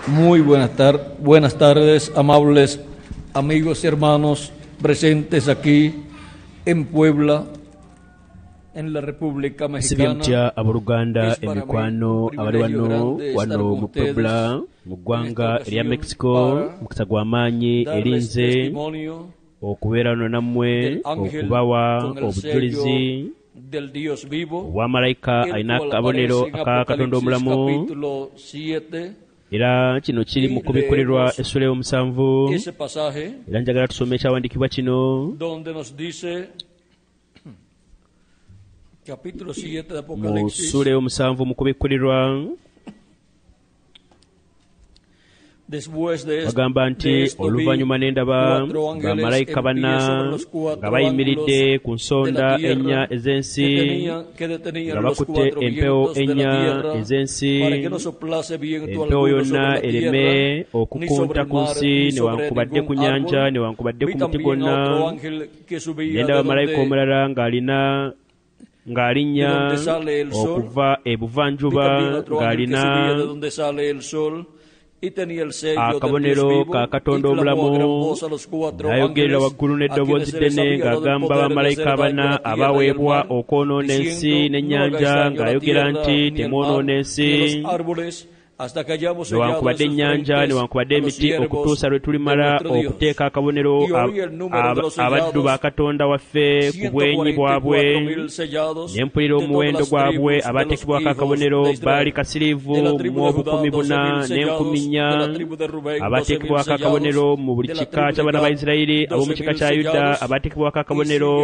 Muy buenas tardes, amables amigos y hermanos presentes aquí en Puebla, en la República Mexicana. Aboruganda emikwano abali wano mu Puebla mu ggwanga erya Mexico mukisa gw'amaanyi erinze okubeera wano nammwe okubawa obujulizi obwa malayika alina akabonero aka Katonda omulamu. Era kino kiri mu kubikkulirwa essula y'omusanvu. Era njagala tusome ekyawandiikibwa kino mu ssula y'omusanvu mu kubikkulirwa. Bagamba nti oluvannyuma n'endaba bamalayika bana nga bayimiridde ku nsonda ennya ez'ensi nga bakutte empewo ennya ez'ensi, empewo yonna ereme okukunta ku nsi newankubadde ku nyanja newankubadde ku muti gwonna. N'endaba malayika omulala ng'alinnya okuva ebuvanjuba ng'alina akabonero ka Katonda omulamu. N'ayogerera waggulu n'eddoboozi ddene ng'agamba bamalayika bana abaweebwa okwonoona ensi n'ennyanja ng'ayogera nti temwonoona ensi newankubadde ennyanja newankubadde emiti okutuusa lwe tulimala okuteeka akabonero abaddu ba Katonda waffe ku bwenyi bwabwe. Ne mpulira omuwendo gwabwe abateekebwako akabonero baali kasiriivu mu 14,400 abateekebwako akabonero mu buli kika ky'abaana ba Isirayiri. Ab'omu kika kya Yuda abateekebwako akabonero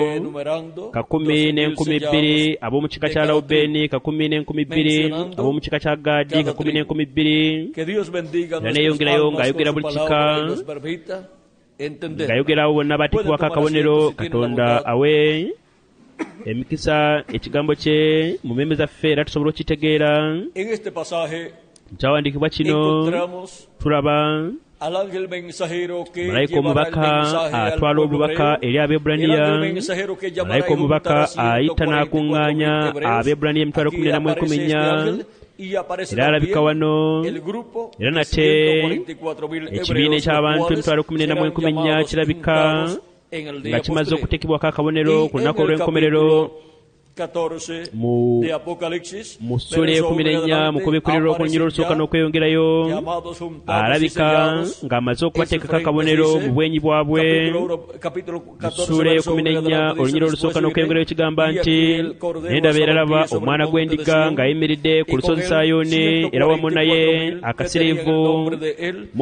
12,000, ab'omu kika kya Lawubeeni 12,000, ab'omu kika kya Gaadi 12,000. Era neeyongerayo ng'ayogera buli kika ng'ayogerawo bonna bateekebwako akabonero. Katonda awe emikisa ekigambo kye mu mmeeme zaffe era tusobola okitegeera. Kyawandiikibwa kino tulaba malayika omubaka atwala obubaka eri Abeebbulaniya. Malayika omubaka ayita n'akuŋŋaanya Abeebbulaniya 14,400 era alabika wano. Era nate ekibiina eky'abantu 14,400 kirabika nga kimaze okuteekebwako akabonero ku lunaku olw'enkomerero mu ssula e14 mu kubikkulirwa okunnyira olusooka n'okweyongerayo. Alabika ng'amaze okubateekako akabonero mu bwenyi bwabwe. Mu ssula e14 olunyira olusooka n'okweyongerayo kigamba nti n'endaba eralaba omwana gw'endiga ng'ayimiridde ku lusozi Sayuuni era wamu naye akasiriivu mu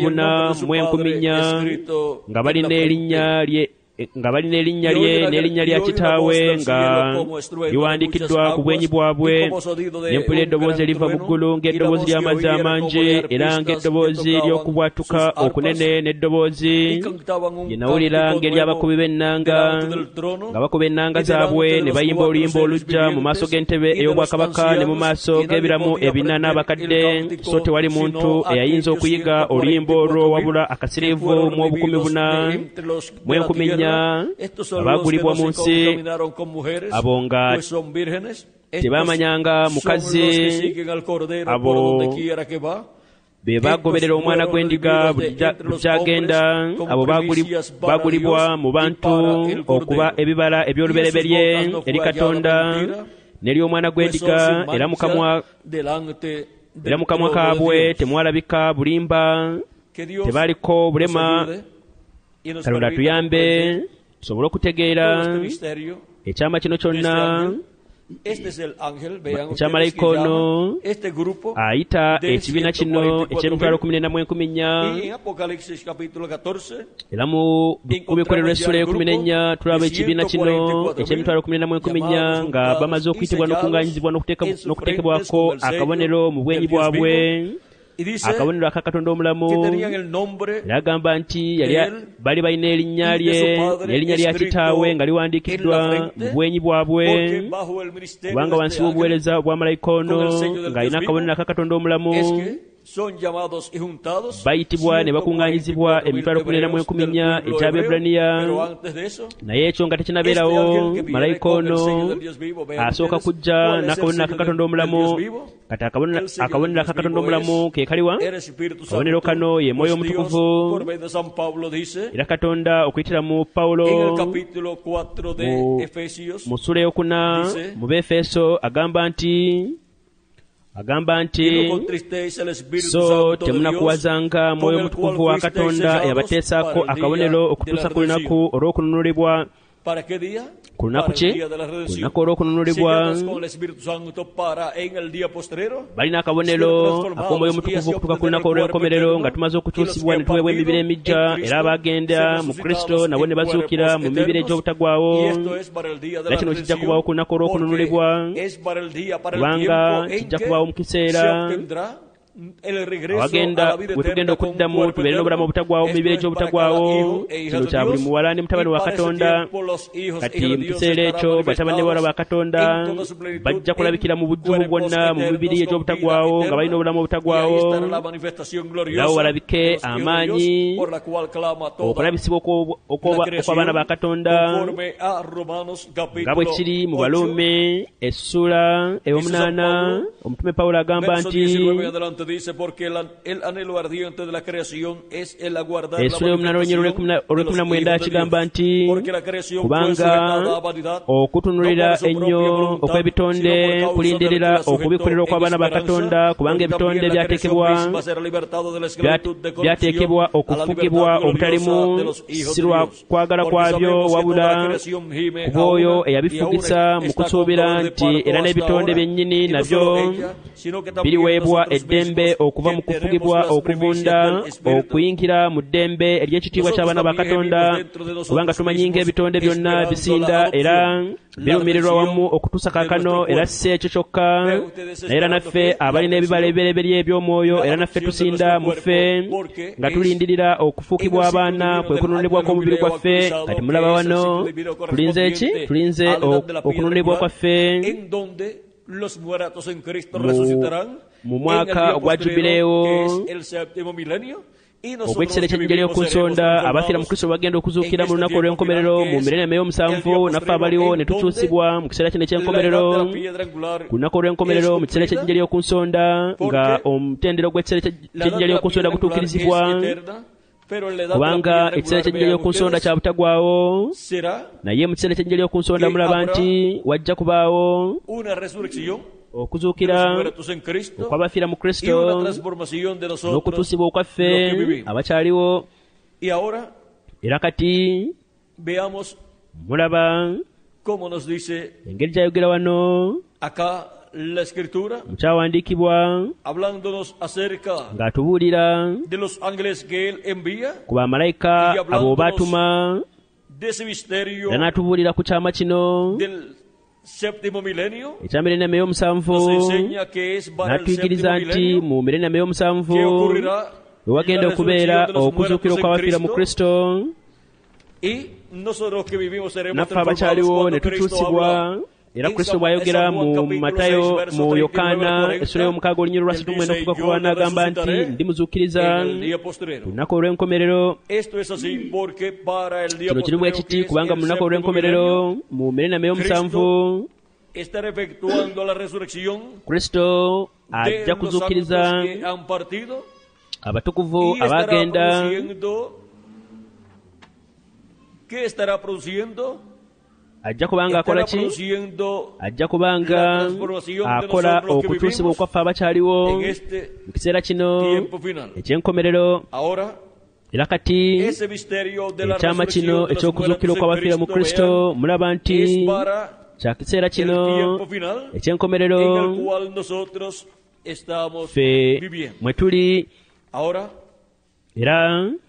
14,400 nga balina erinnya lye n'erinnya lya kitaawe nga liwandiikiddwa ku bwenyi bwabwe. Ne mpulira eddoboozi eriva mu ggulu ng'eddoboozi ly'amazzi amangi era ng'eddoboozi ly'okubwatuka okunene n'eddoboozi lye nawulira ng'ery'abakubi b'ennanga nga bakuba ennanga zaabwe ne bayimba oluyimba olujja mu maaso g'entebe ey'obwakabaka ne mu maaso g'ebiramu 4 n'abakadde. So tewali muntu eyayinza okuyiga oluyimba olwo wabula akasiriivu mu 14,400 abaagulibwa mu nsi. Abo nga tebamanyanga mukazi, abo be bagoberera omwana gw'endiga buli kyagenda. Abo baagulibwa mu bantu okuba ebibala eby'olubereberye eri Katonda n'eri omwana gw'endiga. Era mu kamwa kaabwe temwalabika bulimba, tebaaliko bulema. Katonda tuyambe tusobole okutegeera ekyama kino kyonna ekya malayika ono ayita ekibiina kino eky'e14,400. Era mu kubikkulirwa essula e14 tulaba ekibiina kino eky'e14,400 nga bamaze okuyitibwa n'okuŋŋaanyizibwa n'okuteekebwako akabonero mu bwenyi bwabwe. Akabonero aka Katonda omulamu. Era agamba nti bali balina erinnya lye n'erinnya lya kitaawe nga liwandiikiddwa mu bwenyi bwabwe, kubanga wansi w'obuweereza obwa malayika ono ng'alina akabonero aka Katonda omulamu. bayitibwa ne bakuŋŋaanyizibwa emitwalo 14 egy'Abeebbulaniya, naye ekyo nga tekinabeerawo, malayika ono asooka kujja n'akabonero aka Katonda omulamu. Kati akabonero aka Katonda omulamu ke kaliwa? Akabonero kano ye Mwoyo Omutukuvu. Era Katonda okuyitira mu Pawulo mu ssula eyokuna mu Befeso agamba nti so temunakuwazanga Mwoyo Omutukuvu wa Katonda eyabateesaako akabonero okutuusa ku lunaku olw'okununulibwa. Ku lunaku ki? Ku lunaku olw'okununulibwa balina akabonero ak'Omwoyo Omutukuvu okutuuka ku lunaku olw'enkomerero nga tumaze okukyusibwa ne tuweebwa emibiri emijja, era abagenda mu Kristo nabo ne bazuukira mu mibiri egy'obutagwawo. Era kino kijja kubaawo ku lunaku olw'okununulibwa, kubanga kijja kubaawo mu kiseera abagenda bwe tugenda okuddamu tubeere n'obulamu obutagwawo mu mibiri egy'obutagwawo. Kino kya buli muwala ne mutabani wa Katonda. Kati mu kiseera ekyo batabani ne bawala ba Katonda bajja kulabikira mu bujjuvu bwonna mu mibiri egy'obutagwawo nga balina obulamu obutagwawo, era walabike amaanyi okulabisibwa okw'abaana ba Katonda nga bwe kiri mu Balume essula ey'omunaana. Omutume Pawulo agamba nti essula y'omunaana olw'ekumi kigamba nti kubanga okutunulira ennyo okw'ebitonde kulindirira okubikulira okw'abaana ba Katonda, kubanga ebitonde byateekebwa okufugibwa obutalimu, si lwa kwagala kwabyo wabula ku bw'oyo eyabifugisa mu kusuubira nti era n'ebitonde byennyini nabyo biriweebwa eddembe okuva mu kufugibwa okuvunda okuyingira mu ddembe ery'ekitiibwa ky'abaana ba Katonda, kubanga tumanyi ng'ebitonde byonna bisinda era birumirirwa wamu okutuusa kaakano, era si ekyo kyokka, naye era naffe abalina ebibala ebibereberye eby'omwoyo, era naffe tusinda mu ffe nga tulindirira okufuukibwa abaana kwe kununulibwa kw'omubiri gwaffe. Kati mulaba wano tulinze eki? Tulinze okununulibwa kwaffe mu mwaka ogwa jubileewo ogw'ekiseera eky'enjiri y'okunsonda. abafiira mu Kristo bagenda okuzuukira mu lunaku olw'enkomerero mu milenium ey'omusanvu. naffe abaliwo ne tukyusibwa mu kiseera kino eky'enkomerero, ku lunaku olw'enkomerero mu kiseera eky'enjiri y'okunsonda, nga omutendero gw'ekiseera eky'enjiri y'okunsonda gutuukirizibwa, kubanga ekiseera eky'enjiri y'okunsonda kya butagwawo. Naye mu kiseera eky'enjiri y'okunsonda mulaba nti wajja kubaawo okuzuukira okw'abafiira mu Kristo n'okutuusibwa okwaffe abakyaliwo. Era kati mulaba engeri gyayogera wano mukyawandiikibwa ng'atubuulira ku bamalayika abo baatuma, era n'atubuulira ku kyama kino ekya milenium ey'omusanvu. N'atuyigiriza nti mu milenium ey'omusanvu we wagenda okubeera okuzuukira okw'abafiira mu Kristo, naffe abakyaliwo ne tukyusibwa. Era Kristo bw'ayogera mu Matayo, mu Yokaana essula y'omukaaga olunyiriro lwa 39 okuva ku lwana agamba nti ndimuzuukiriza ku lunaku olw'enkomerero. Kino kiri bwe kiti kubanga mu lunaku olw'enkomerero mu milenium ey'omusanvu Kristo ajja kuzuukiriza abatukuvu abagenda. Ajja kubanga akola ki? Ajja kubanga akola okutuusibwa okwaffe abakyaliwo mu kiseera kino eky'enkomerero. Era kati ekyama kino eky'okuzuukira okw'abafiira mu Kristo mulaba nti kya kiseera kino eky'enkomerero ffe mwe tuli. Era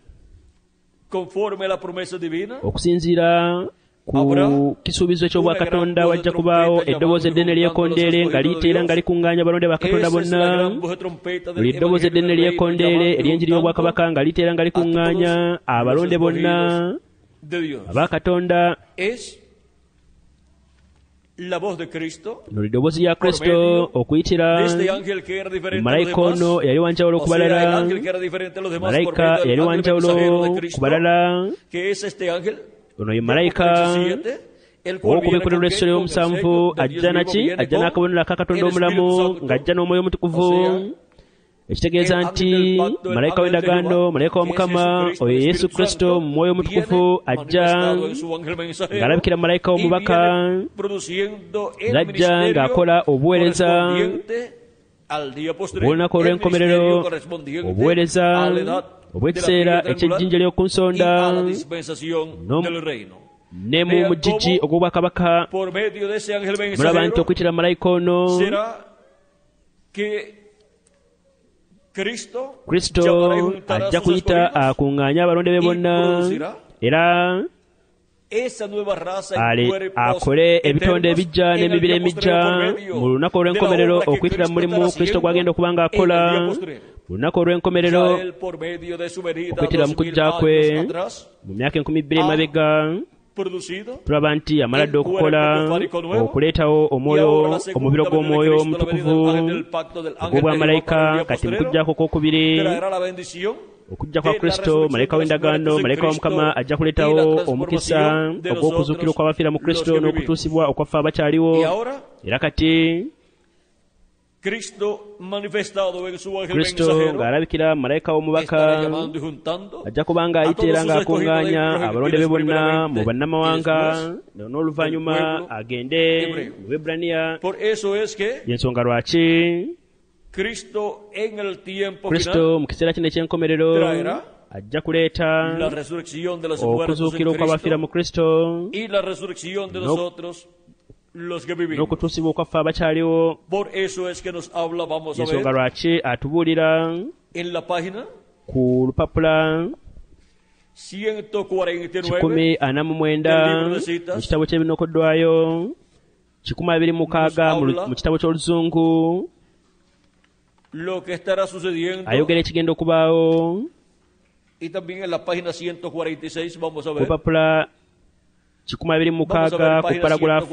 okusinziira ku kisuubizo ky'obwa Katonda wajja kubaawo eddoboozi eddene ly'ekkondeere nga liyita era nga likuŋŋaanya abalonde ba Katonda bonna. Buli ddoboozi eddene ly'ekkondeere ery'enjiri y'obwakabaka nga liyita era nga likuŋŋaanya abalonde bonna aba Katonda. la voz de Cristo n'eddoboozi lya Kristo okuyitira de este ángel que era diferente a los malayika ono demás. yali wanjawulo O ku sea, el balala ángel que era diferente a los demás por malayika medio del yali ángel mensajero wanjawulo de ku Cristo, balala que es este ángel ono ye de malayika Apocalipsis 7, el cual viene ow'okubikkulirwa con essolo el sello y'omusanvu del Dios ajja vivo, naki viene ajja con n'akabonero aka Katonda el Espíritu omulamu Santo. ng'ajja n'omwoyo omutukuvu O sea, ekitegeeza el nti ángel del pacto, el malayika ángel de w'endagaano Jehová, malayika wa que es Mukama Jesucristo, oyo el Yesu Espíritu Kristo Santo, mu mwoyo omutukuvu viene ajja manifestado en su ángel mensajero ng'alabikira malayika y w'omubaka viene produciendo el ng'ajja ministerio ng'akola obuweereza correspondiente al día posterior, bw'olunaku el olw'enkomerero ministerio correspondiente obuweereza a la edad obw'ekiseera de la piedra eky'ejjinja y ly'oku nsonda a la dispensación no- del reino. ne mu Vean mugigi cómo ogw'obwakabaka por medio de ese ángel mulaba nti mensajero okuyitira malayika ono será que Cristo Kristo llamará y juntará ajja a sus kuyita escogidos akuŋŋaanya abalonde be y bonna producirá era esa nueva raza y ale cuerpos akole ebitonde eternos ebijja en el n'emibiri día posterior emijja por medio mu lunaku de la olw'enkomerero obra que okuyitira mu Cristo mulimu estará Kristo gwagenda okuba haciendo ng'akola en el día posterior. mu lunaku olw'enkomerero Ya él por medio de su venida okuyitira mu 2000 kujja kwe años atrás mu myaka 2,000 emabega producido tulaba nti amala dde okukola okuleetawo y omwoyo ahora la segunda omubiro venida de gw'omwoyo Cristo, la venida omutukuvu del ángel del pacto del ángel ogw'obwa de Jehová malayika para el día kati mu postrero kujjako kwokubiri traerá la bendición okujja kwa de la Kristo resurrección malayika de los w'endagaano muertos en malayika wa Mukama Cristo ajja y kuleetawo la omukisa transformación de ogw'okuzuukira nosotros okw'abafiira mu los Kristo que n'okutuusibwa okwaffe abakyaliwo y ahora era kati Cristo manifestado en su ángel Kristo mensajero ng'alabikira malayika w'omubaka estará llamando y juntando ajja kuba ng'ayita era ng'akuŋŋaanya abalonde be bonna mu bannamawanga n'oluvannyuma agende mu Bebbulaniya por eso es que y'ensonga lwaki Cristo en el tiempo Kristo final mu kiseera kino eky'enkomerero traerá ajja kuleeta la resurrección de los muertos okuzuukira en okw'abafiira mu Cristo Kristo y la resurrección de No. nosotros los que vivimos. n'okutuusibwa okwaffe abakyaliwo Por eso es que nos habla, vamos a y'ensonga ver, lwaki atubuulira en la página ku lupapula 149 149 mu kitabo ky'ebinokoddwayo 226 mu kitabo ky'oluzungu lo que estará sucediendo ayogera ekigenda okubaawo y también en la página 146 vamos a ku ver 226 ku paragulaafu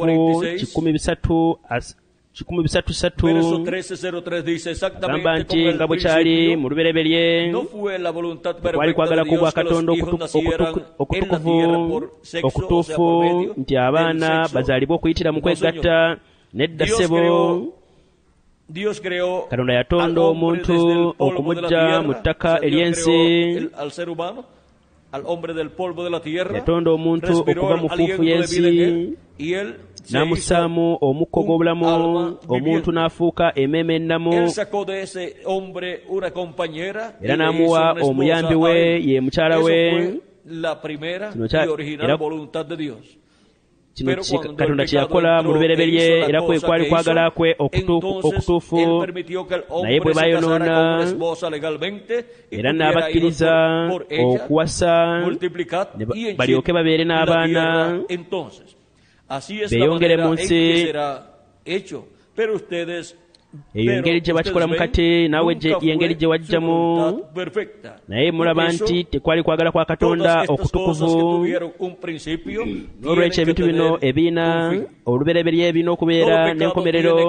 13 verso 1303 dice exactamente gamba como nti en el nga bwe kyali principio mu lubereberye no fue la voluntad twali perfecta kwagala de kubwa Dios que los Katonda hijos nacieran en la okutukuvu tierra por sexo, o sea, okutuufu por medio nti abaana del sexo. bazaalibwa okuyitira mu kwegatta nedda Dios ssebo Dios creó Katonda yatonda al hombre omuntu desde el polvo de la okumujja tierra. mu ttaka O sea, Dios ery'ensi creó al ser humano, al hombre del polvo de la tierra, yatonda omuntu respiró okuva el mu aliento ffuufu de vida y'ensi en él, y él se n'amussaamu omukka ogw'obulamu alma omuntu viviente. n'afuuka emmeeme ennamu Él sacó de ese hombre una compañera y era le hizo n'amuwa una esposa omuyambi a we él. ye mukyala Eso we fue la primera Kino y original era- voluntad de Dios. kino Pero cuando Katonda el kye pecado yakola mu entró, lubereberye hizo la era kwe cosa kwali que kwagala hizo, kwe entonces okutuufu él permitió que el naye bwe hombre se casara con bayonoona una esposa legalmente y era tuviera hijos n'abakkiriza por ella, okuwasa multiplicad ne y henchid balyoke babeere la n'abaana tierra. Entonces, así es la beeyongere manera mu en nsi que será hecho. Pero ustedes, eyo engeri gye bakikolamu kati naawe y'engeri gye wajjamu naye mulaba nti tekwali kwagala kwa Katonda okutukuvu n'olwekyo ebintu bino ebirina olubereberye ebirina okubeera n'enkomerero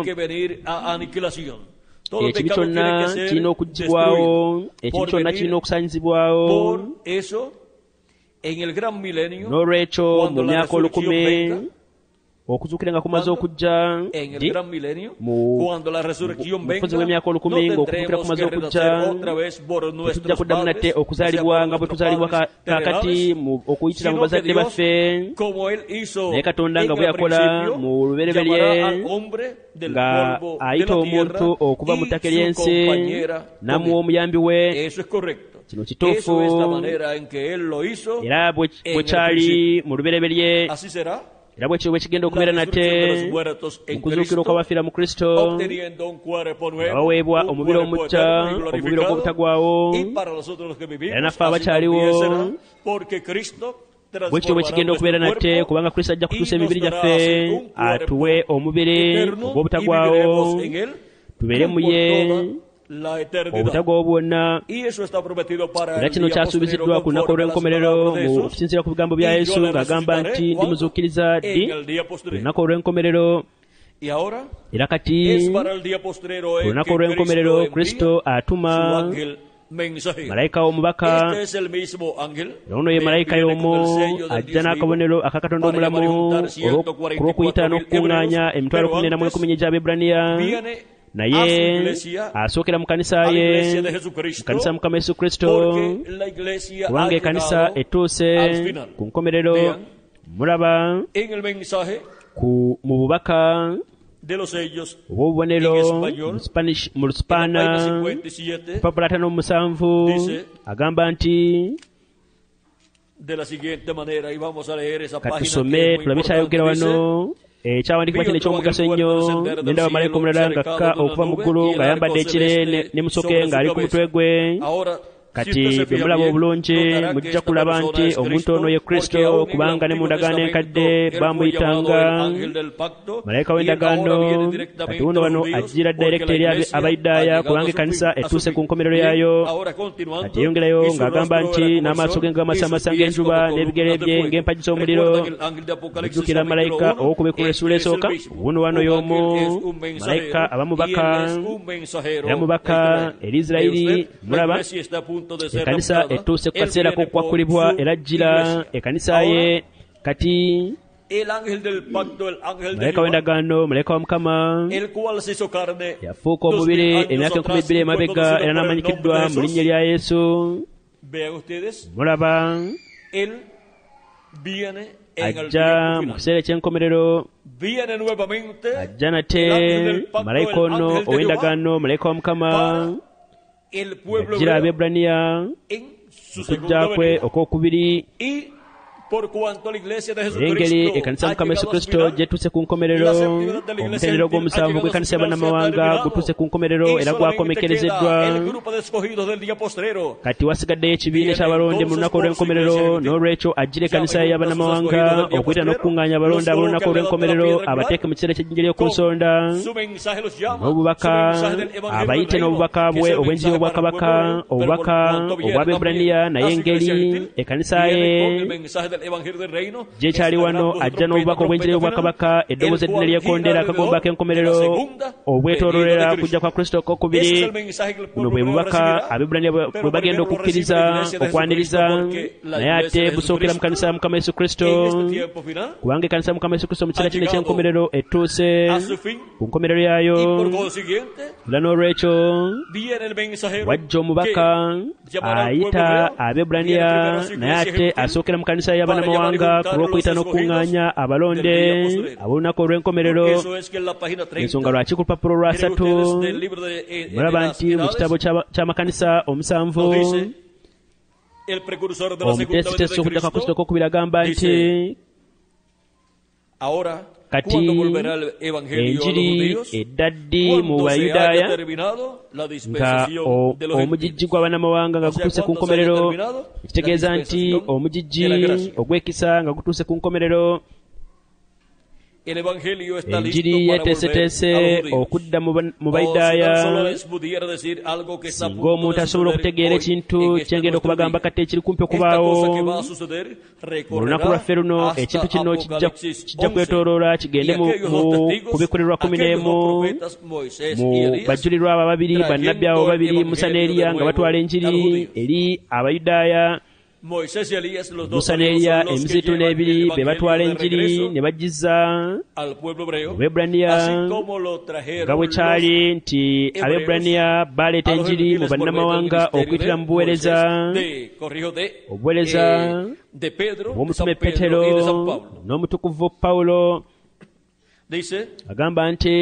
ekibi kyonna kirina okuggibwawo ekibi kyonna kirina okusaanyizibwawo n'olwekyo mu myaka 1000 okuzuukira nga kumaze okujja mu bufuzi bw'emyaka 1000 ng'okuzuukira kumaze okujja tetujja kuddamu nate okuzaalibwa nga bwe tuzaalibwa kaakati okuyitira mu bazadde baffe naye Katonda nga bwe yakola mu lubereberye nga ayita omuntu okuva mu ttaka ery'ensi n'amuwa omuyambi we kino kituufu era bwe kyali mu lubereberye era bwe kiwe kigenda okubeera nate okuzuukira okwabafiira mu Kristo baweebwa omubiri omujja omubiri ogw'obutagwawo era naffe abakyaliwo bwe kityo bwe kigenda okubeera nate kubanga Kristo ajja kutuusa emibiri gyaffe atuwe omubiri ogw'obutagwawo tubeere mu ye la eternidad. obutago bwonna. Y eso está prometido para Era el kino día kyasuubiziddwa postrero ku lunaku conforme a las olw'enkomerero palabras de mu Jesús. kusinziira ku bigambo bya Y yo Yesu le ng'agamba resucitaré, nti Juan, ndimuzuukiriza ddi en el día ku postrero. lunaku olw'enkomerero. Y ahora Era kati es para el día postrero ku en lunaku que olw'enkomerero Cristo Kristo envía su atuma ángel mensajero. malayika omubaka. Este es el mismo ángel. Ono ye malayika Viene con el y'omu sello del ajja Dios n'akabonero vivo aka Katonda para llamar y omulamu juntar ku lw'okuyita 144,000 n'okukuŋŋaanya hebreos, emitwalo pero 14 egy'Abeebraniya. viene a su naye iglesia, asookera mu kanisa a la ye, iglesia de Jesucristo, mu kanisa Mukama Yesu Kristo, porque la iglesia ha kubanga ekanisa llegado etuuse al final. ku nkomerero. Vean, mulaba en el mensaje mu bubaka de los sellos obw'obubonero en español, mu Spanish, mu en la Luspaana, página 57, lupapula 57 dice, agamba nti de la siguiente manera, y vamos a leer esa página que katusome es muy tulabe kyayogera importante. wano ekyawandiikibwa kino eky'omugaso ennyo. Nendaba malayika omulala ng'akka okuva mu ggulu ng'ayambadde ekire ne musoke ng'ali ku mutwe gwe. Ahora, Kati bwe mulaba obulungi mujja kulaba nti omuntu ono ye Kristo, kubanga ne mu ndagaano enkadde bamuyitanga malayika w'endagaano. Kati wuno wano ajjira direkiti eri Abayudaaya, kubanga ekkanisa etuuse ku nkomerero yaayo. Kati yeyongerayo ng'agamba nti n'amaaso ge ng'amasamasa ng'enjuba n'ebigere bye ng'empagi z'omuliro. Mujjukira malayika ow'okubikula essuula esooka. Wuno wano y'omu malayika abamubaka era mubaka eri Isirayiri. Mulaba ekkanisa etuuse ku kaseera k'okwakulibwa era ajjira ekkanisa ye. Kati malayika w'endagaano, malayika wa Mukama yafuuka omubiri emyaka 12 emabega era n'amanyikiddwa mu linnya lya Yesu. Mulaba ajja mu kiseera eky'enkomerero, ajja nate malayika ono ow'endagaano, malayika wa Mukama yajjira Abeebraniya okujja kwe okwokubiri. Engeri ekkanisa Mukama Yesu Kristo gyetuuse ku nkomerero, omutenderero gw'omusanvu gw'ekkanisa y'abannamawanga gutuuse ku nkomerero era gwakomekerezeddwa. Kati wasigaddeyo ekibiina eky'abalonde mu lunaku olw'enkomerero, n'olwekyo ajjira ekkanisa y'abannamawanga okuyita n'okukuŋŋaanya abalonde ab'olunaku olw'enkomerero abateeke mu kiseera ky'ejjinja ly'oku nsonda. N'obubaka abayite n'obubaka bwe obw'enjiri y'obwakabaka, obubaka obw'Abeebraniya, naye engeri ekkanisa ye gyekyali wano ajja n'obubaka obw'enjiri y'obwakabaka, eddoboozi eddene ly'ekondera, akagomba ak'enkomerero, obwetoololera kujja kwa Kristo okwokubiri. Buno bwe bubaka Abeebraniya bwe bagenda okukkiriza okwaniriza, naye ate busookera mu kanisa ya Mukama Yesu Kristo, kubanga ekkanisa ya Mukama Yesu Kristo mu kiseera kino eky'enkomerero etuuse ku nkomerero yaayo. Era n'olwekyo wajja omubaka ayita Abeebraniya, naye ate asookera mu kanisa y'abannamawanga ku lw'okuyita n'okukuŋŋaanya abalonde ab'olunaku olw'enkomerero. Ensonga lwaki ku lupapula lwa 3 mulaba nti mu kitabo ky'amakanisa omusanvu omuteesiteesi okujja kwa Kristo okwokubiri agamba nti kati enjiri eddaddi mu Bayudaaya nga omugijji gw'abannamawanga nga gutuuse ku nkomerero, ekitegeeza nti omugijji ogw'ekisa nga gutuuse ku nkomerero. Enjiri yeeteeseteese okudda mu Bayudaaya. Singa omuntu asobola okutegeera ekintu kyengenda okubagamba kati ekiri kumpi okubaawo mu lunaku lwaffe luno, ekintu kino kijja kwetooloola kigende mu kubikulerwa 11 mu bajulirwa abo ababiri, bannabbi abo babiri, Musa ne Eriya, nga batwala enjiri eri Abayudaaya. Musa ne Eriya emizeeyituuni ebiri be batwala enjiri ne bagizza mu Beebraniya, nga bwe kyali nti Abeebraniya baleeta enjiri mu bannamawanga okuyitira mu obuweereza bw'omutume Peetero n'omutukuvu Pawulo. Agamba nti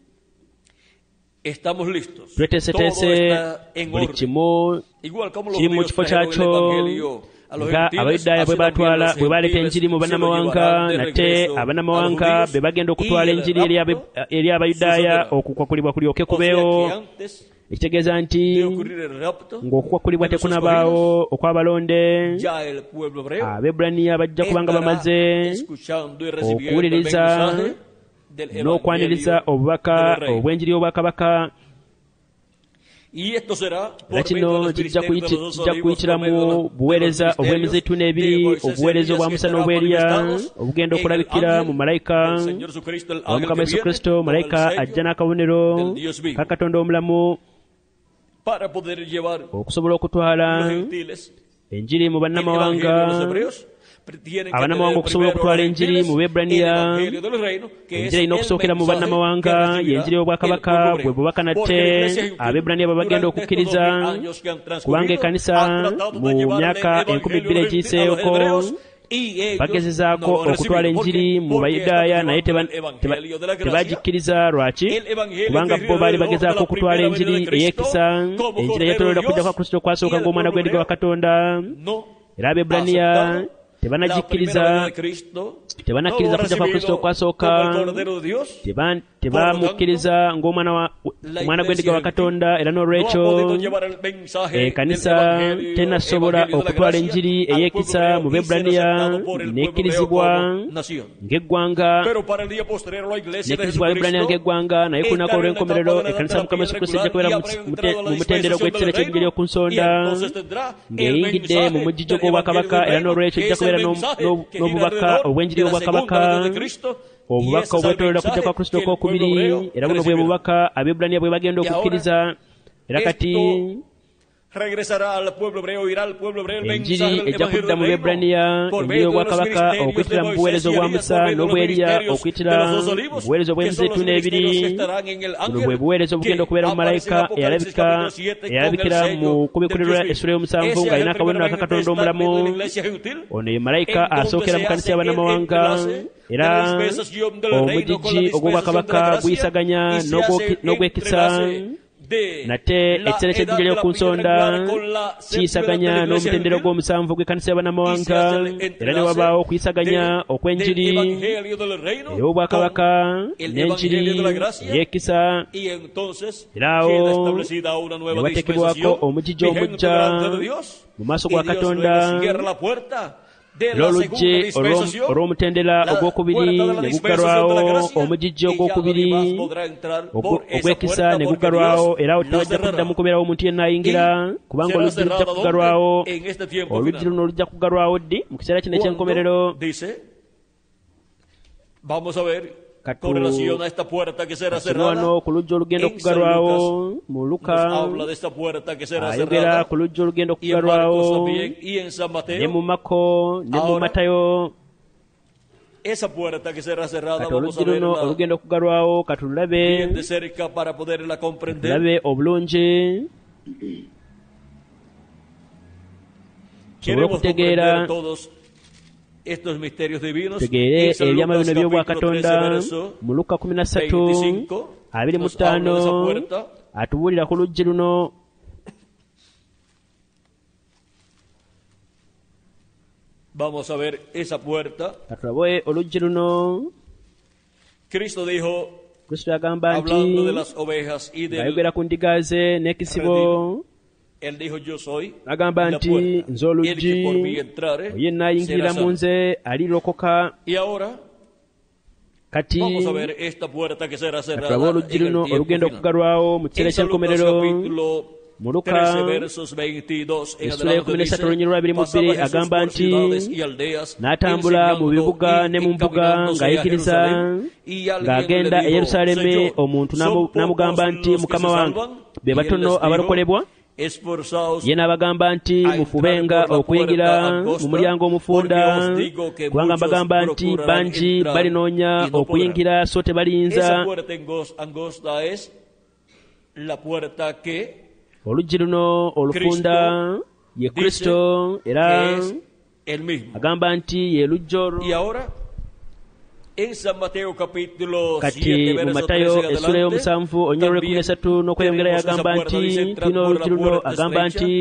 tweteeseteese, buli kimu kiri mu kifo kyakyo, nga Abayudaaya bwe baleeta enjiri mu bannamawanga, nate abannamawanga be bagenda okutwala enjiri eri Abayudaaya, okukwakulibwa kulyoke kubeewo. Ekitegeeza nti ng'okukwakulibwa tekunabaawo okw'abalonde, Abeebraniya bajja kubanga bamaze okuwuliriza n'okwaniriza obubaka obw'enjiri y'obwakabaka. era kino kijja kuyitira mu buweereza obw'emizeeyituuni ebiri, obuweereza obwa Musa n'obw'Eriya obugenda okulabikira mu malayika wa Mukama Yesu Kristo, malayika ajja n'akabonero ka Katonda omulamu okusobola okutwala enjiri mu bannamawanga, abannamawanga okusobola okutwala enjiri mu Beebraniya. Enjiri erina okusookera mu bannamawanga, y'enjiri y'obwakabaka, bwe bubaka nate Abeebraniya bwe bagenda okukkiriza, kubanga ekkanisa mu myaka 2000 egiyiseeko bagezezaako okutwala enjiri mu Bayudaaya naye tebagikkiriza. Lwaki? Kubanga bo baali bagezaako okutwala enjiri ey'ekisa, enjiri eyetoolera kujja kwa Kristo kwasooka ng'omwana gw'endiga wa Katonda, era Abeebraniya tebanagikkiriza, tebanakkiriza kujja kwa Kristo okwasooka, tebamukkiriza ng'omwana gw'endiga wa Katonda, era n'olwekyo ekkanisa tenasobola okutwala enjiri ey'ekisa mu Beebraniya n'ekkirizibwa ng'eggwanga, n'ekkirizibwa Abeebraniya ng'eggwanga. Naye ku lunaku olw'enkomerero ekkanisa ya Mukama Yesu Kristo ejja kubeera mu mutendero gw'ekiseera ky'enjiri y'oku nsonda ng'eyingidde mu mujjijo gw'obwakabaka, era n'olwekyo ejja kubeera n'obubaka obw'enjiri y'obwakabaka, obubaka obwetoolera kujja kwa Kristo okwokubiri, era buno bwe bubaka Abeebraniya bwe bagenda okukkiriza. Era kati enjiri ejja kudda mu Beebraniya, enjiri y'obwakabaka okuyitira mu buweereza obwa Musa n'obw'Eriya, okuyitira mu buweereza obw'emizeeyituuni ebiri. Buno bwe buweereza obugenda okubeera mu malayika eyalabikira mu kubikkulirwa essula y'omusanvu ng'alina akabonero aka Katonda omulamu. Ono ye malayika asookera mu kkanisa y'abannamawanga, era omugigi ogw'obwakabaka guyisaganya n'ogw'ekisa, nate ekiseera ky'enjiri y'oku nsonda kiyisaganya n'omutendero gw'omusanvu gw'ekkanisa y'abannamawanga, era ne wabaawo okuyisaganya okw'enjiri ey'obwakabaka n'enjiri ey'ekisa. Era awo ne wateekebwako omugigi omujja mu maaso gwa Katonda, era oluggi olw'omutendera ogwokubiri ne guggalwawo, omugigi ogwokubiri ogw'ekisa ne guggalwawo, era awo tewajja kuddamu kubeerawo omuntu yenna ayingira, kubanga oluggi lujja kuggalwawo. Oluggi luno lujja kuggalwawo ddi? Mu kiseera kino eky'enkomerero. Wano ku luggi olugenda okuggalwawo mu Luka ayogera ku luggi olugenda okuggalwawo, ne mu Mako ne mu Matayo. Kati oluggi luno olugenda okuggalwawo katulabe obulungi, tusobole okutegeera tegeere ebyama bino by'obwakatonda. Mu Luka 13:25 atubuulira ku luggi luno. Katulabe oluggi luno. Kristo yagamba nti ng'ayogera ku ndiga ze n'ekisibo, agamba nti nze oluggi, yenna ayingirira mu nze alirokoka. Kati katulabe oluggi luno olugenda okuggalwawo mu kiseera ky'enkomerero. Mu Luka essula y'e13 olunyi lwa 22 agamba nti n'atambula mu bibuga ne mu mbuga ng'ayigiriza, ng'agenda e Yerusaalemi. Omuntu n'amugamba nti Mukama wange, be batono abalokolebwa? Ye n'abagamba nti mufubenga okuyingira mu mulyango omufunda, kubanga mbagamba nti bangi balinoonya okuyingira so tebaliyinza. Oluggi luno olufunda ye Kristo, era agamba nti ye luggi olwo. Kati mu Matayo essula y'omusanvu onyolo lw'ekumesatu n'okweyongera yagamba nti tulina oluggi luno, agamba nti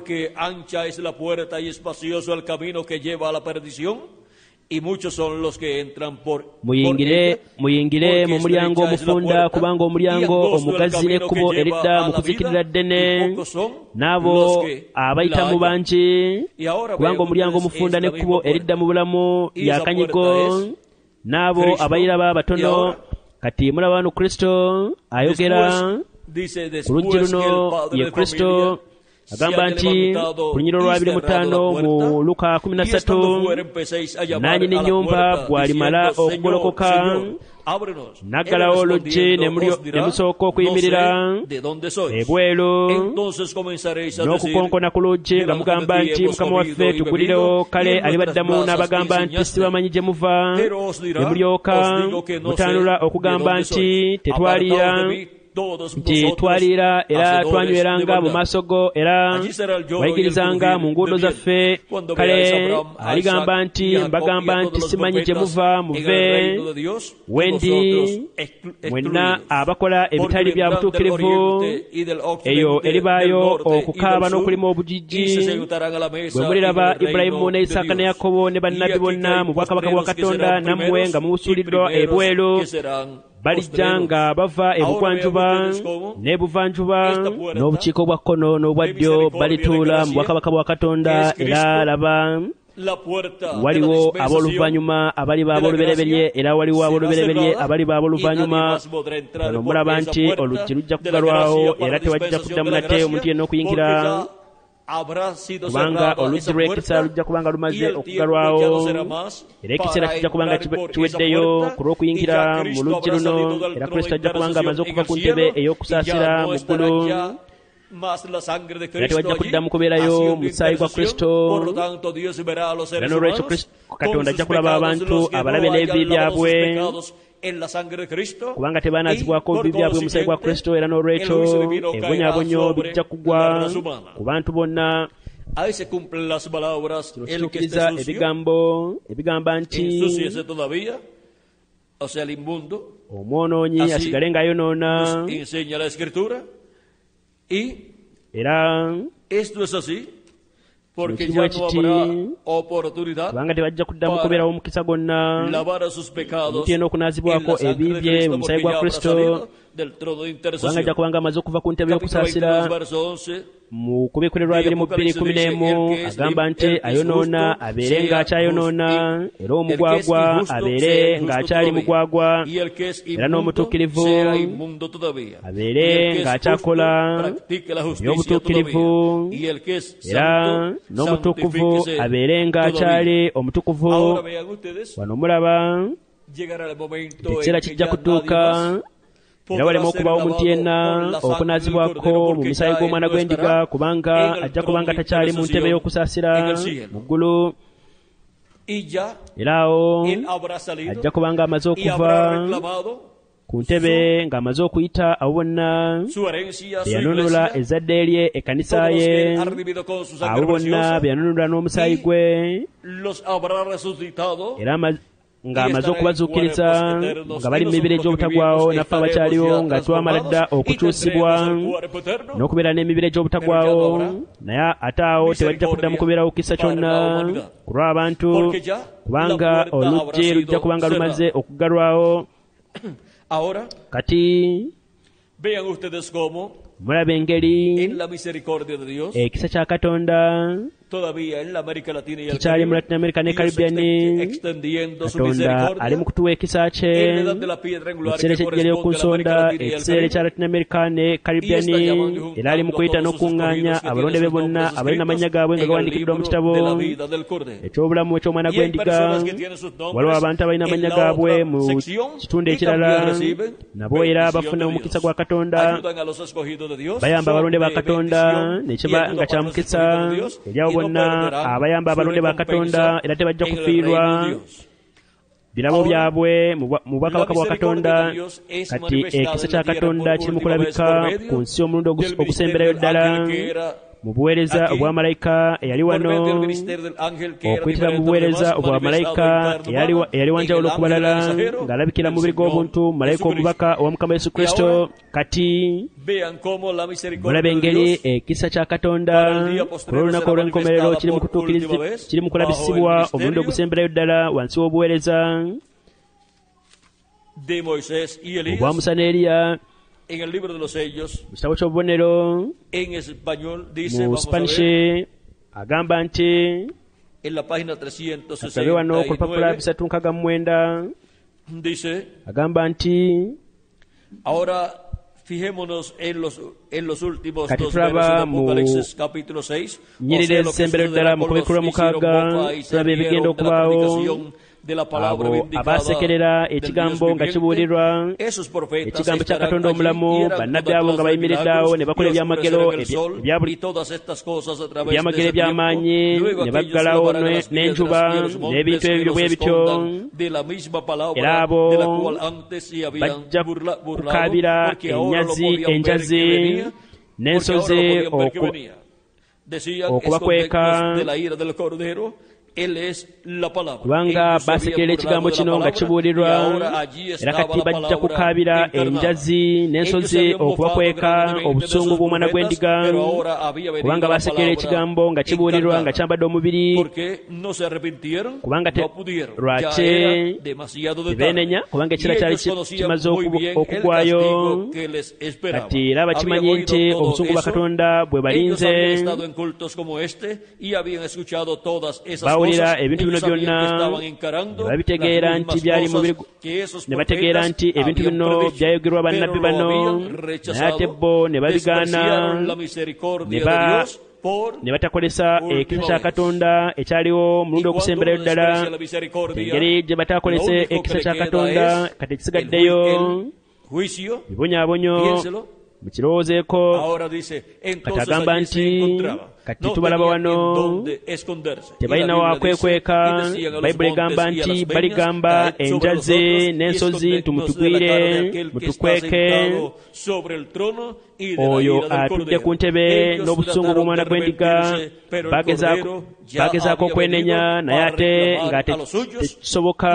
muyingire mu mulyango omufunda, kubanga omulyango omugazi n'ekkubo eridda mu kuzikirira ddene, n'abo abayitamu bangi, kubanga omulyango omufunda n'ekkubo eridda mu bulamu lyakanyigo, n'abo abayiraba batono. Kati mulaba wano Kristo ayogera ku luggi luno ye Kristo agamba nti ku lunyiro lwa 25 mu Luka 13 nannyini ennyumba bw'alimala okugolokoka naggalawo oluggi ne musooka okuyimirira ebweru n'okukonkona ku luggi nga mugamba nti Mukama waffe tugulirewo. Kale alibaddamu n'abagamba nti sibamanyi gye muva, ne mulyoka mutandula okugamba nti tetwaliira nti twaliira era twanyweranga mu maaso go era wayigirizanga mu nguudo zaffe. Kale aligamba nti mbagamba nti simanyi gye muva, muve wendi mwenna abakola ebitali bya butuukirivu. Eyo eribaayo okukaaba n'okulima obujiji bwe muliraba Ibulayimu ne Isaaka ne Yakobo ne bannabbi bonna mu bwakabaka bwa Katonda, nammwe nga mubusuuliddwa ebweru. Balijja nga bava ebugwanjuba n'ebuvanjuba n'obukiiko bwa kkono n'obwa ddyo, balituula mu bwakabaka bwa Katonda. Era laba waliwo ab'oluvannyuma abali b'ab'olubereberye, era waliwo ab'olubereberye abali b'ab'oluvannyuma. Bano mulaba nti oluggi lujja kugalwawo era tewajja kuddamu nate omuntu yenna okuyingira, kubanga oluggi lw'ekisa lujja kubanga lumaze okugalwawo, era ekiseera kijja kubanga kiweddeyo ku lw'okuyingira mu luggi luno. Era Kristo ajja kubanga amaze okuva ku ntebe ey'okusaasira mu ggulu, era tewajja kuddamu kubeerayo musaayi gwa Kristo. Era n'olwekyo Katonda ajja kulaba abantu abalabe n'ebibi byabwe, kubanga tebaanaazibwako ebibi byabwe musaayi gwa Kristo. Era n'olwekyo ebonyaabonyo bijja kugwa ku bantu bonna. Kituukiriza ebigambo ebigamba nti omwonoonyi asigale ng'ayonoona. Era kino kiti kubanga tebajja kuddamu kubeerawo omukisa gwonna. Omuntu yenna okunaazibwako ebibi bye mu musaayi gwa Kristo, kubanga ajja kubanga amaze okuva ku ntebe y'okusaasira. Mu Kubikulirwa 2:11 agamba nti ayonoona abeere ng'akyayonoona, era omugwagwa abeere ng'akyali mugwagwa, era n'omutuukirivu abeere ng'akyakola eby'obutuukirivu, era n'omutukuvu abeere ng'akyali omutukuvu. Wano mulaba ekiseera kijja kutuuka era walema okubawo omuntu yenna okunaazibwako mu musaayi gw'omwana gw'endiga, kubanga ajja kubanga takyali mu ntebe y'okusaasira mu ggulu. Era awo ajja kubanga amaze okuva ku ntebe ng'amaze okuyita abo bonna beyanunula ezzadde lye, ekkanisa ye, abo bonna beyanunula n'omusaayi gwe, era ng'amaze okubazuukiriza nga bali mu mibiri egy'obutagwawo, naffe abakyaliwo nga twamala dda okukyusibwa n'okubeera n'emibiri egy'obutagwawo. Naye ate awo tebajja kuddamu kubeerawo kisa kyonna ku lw'abantu, kubanga oluggi lujja kubanga lumaze okugalwawo. Kati mulaba engeri ekisa kya Katonda kikyali mu Latin America ne Caribbean. Katonda ali mu kutuwa ekisa kye mu kiseera ky'ejjere ly'oku nsonda, ekiseera ekya Latin America ne Caribbean. Era ali mu kuyita n'okuŋŋaanya abalonde be bonna abalina amannya gaabwe nga gawandiikiddwa mu kitabo eky'obulamu eky'omwana gw'endiga. Waliwo abantu abalina amannya gaabwe mu kitundu ekirala, nabo era bafuna omukisa gwa Katonda, bayamba abalonde ba Katonda nekiba nga kya mukisa eri abo bonna abayamba abalonde ba Katonda, era tebajja kufiirwa birabo byabwe mu bwakabaka bwa Katonda. Kati ekisa kya Katonda kiri mu kulabika ku nsi y'omulundi ogusemberayo ddala mu buweereza obwamalayika eyali wano, okuyitira mu buweereza obwamalayika eyali wanjawulo ku balala, ng'alabikira mu mubiri gw'obuntu, malayika omubaka owa Mukama Yesu Kristo. Kati mulaba engeri ekisa kya Katonda ku lw'olunaku olw'enkomerero kiri mu kulabisibwa omulundi ogusemberayo ddala wansi w'obuweereza obwa Musa ne Eriya. En el libro de los sellos, Gustavo Chobonero, en español dice, mu Spanish agamba nti en la página 369 dice, agamba nti ahora Fijémonos en los últimos Kati dos tulaba versos de mu Apocalipsis capítulo 6. nnyirira ensembero ddala mu kubikkulwa mukaaga tulaba ebigenda okubaawo abo abaasekerera ekigambo nga kibuulirwa ekigambo kya Katonda omulamu bannabbi abo nga bayimiridde awo ne bakola ebyamagero ebyamagero eby'amaanyi ne baggalawo n'enjuba n'ebintu ebyo bwe bityo era abo bajja kukaabira enjazi n'ensozi okubakweka kubanga baasekerera ekigambo kino nga kibuulirwa era kati bajja kukaabira enjazi n'ensozi okubakweka obusungu bw'omwana gw'endiga kubanga baasekerera ekigambo nga kibuulirwa nga kyambadde omubiri kubanga lwaki tebeenenya kubanga ekira kyali kimaze okugwayo kati era bakimanyi nti obusungu bwa Katonda bwe balinze bawulira ebintu bino byonna ne babitegeera nti byali ne bategeera nti ebintu bino byayogerwa bannabbi bano naye ate bo ne babigaana ne batakolesa ekisa kya Katonda ekyaliwo omulundi ogusemberayo ddala engeri gye bataakolese ekisa kya Katonda kati ekisigaddeyo bibonyaabonyo mukirowoozeeko kati agamba nti kati tubalaba wano tebalina wakwekweka bayibuli egamba nti baligamba enjazi n'ensozi nti mutugwire mutukweke oyo atudde ku ntebe n'obusungu bw'omwana gw'endiga bagezaako okwenenya naye ate nga tekisoboka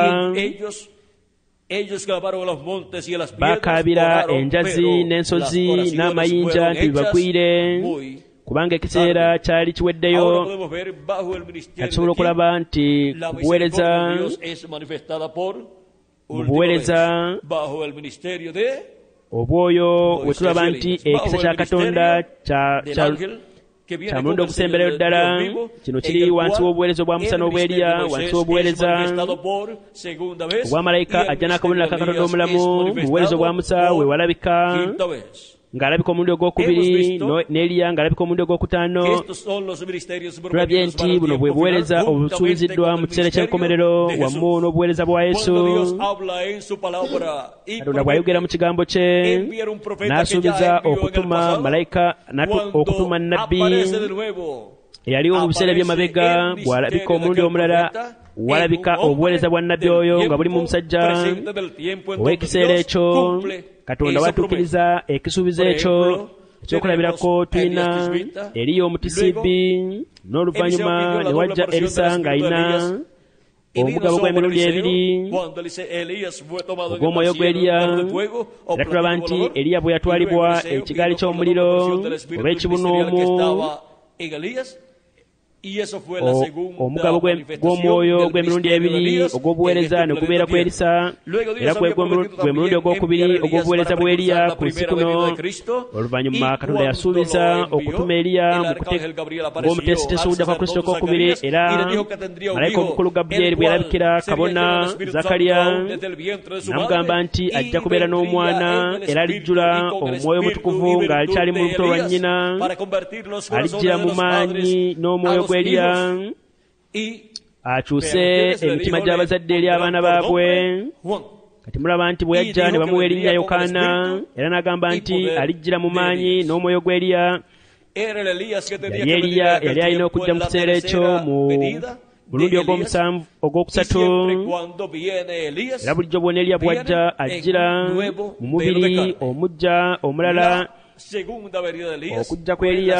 bakaabira enjazi n'ensozi n'amayinja nti bibagwire kubanga ekiseera kyali kiweddeyo katusobola okulaba nti buweereza obwoyo wetulaba nti ekisa kya Katonda kya mulundi ogusemberayo ddala kino kiri wansi w'obuweereza obwa Musa n'obw'Eriya wansi w'obuweereza obwa malayika ajja n'akabonero ka Katonda omulamu mu buweereza obwa Musa we walabika ng'alabika omulundi ogwokubiri n'Eriya ng'alabika omulundi ogwokutaano tulabye nti buno bwe buweereza obusuubiziddwa mu kiseera ky'enkomerero wamu n'obuweereza bwa Yesu. Katonda bw'ayogera mu kigambo kye n'asuubiza okutuma malayika okutuma nnabbi eyaliwo mu biseera by'emabega bw'alabika omulundi omulala walabika obuweereza bwa nnabbi oyo nga buli mu musajja ow'ekiseera ekyo. Katonda watuukiriza ekisuubizo ekyo ekyokulabirako tulina Eriya omutisibi n'oluvannyuma ne wajja Erisa ng'alina omugabo gw'emirundi ebiri ogw'omwoyo gw'Eriya era tulaba nti Eriya bwe yatwalibwa ekigaali ky'omuliro oba ekibunoomu omugabo gw'omwoyo gw'emirundi ebiri ogw'obuweereza ne gubeera ku Erisa era gwe mulundi ogwokubiri ogw'obuweereza bwa Eriya ku nsi kuno. Oluvannyuma Katonda yasuubiza okutuma Eriya ng'omuteesiteesi okujja kwa Kristo okwokubiri era malayika omukulu Gaburiyeri bwe yalabikira kabona Zakaliya n'amugamba nti ajja kubeera n'omwana era alijjula omwoyo omutukuvu ng'alikyali mu lubuto lwa nnyina, alijjira mu maanyi n'omwoyo Eriya akyuse emitima gy'abazadde eri abaana baabwe. Kati mulaba nti bwe yajja ne bamuwa erinnya Yokaana era n'agamba nti alijjira mu maanyi n'omwoyo gw'Eriya. Yali Eriya yali alina okujja mu kiseera ekyo mu mulundi ogwokusatu era bulijjo bwonna Eriya bw'ajja ajjira mu mubiri omujja omulala. Okujja kwa Eriya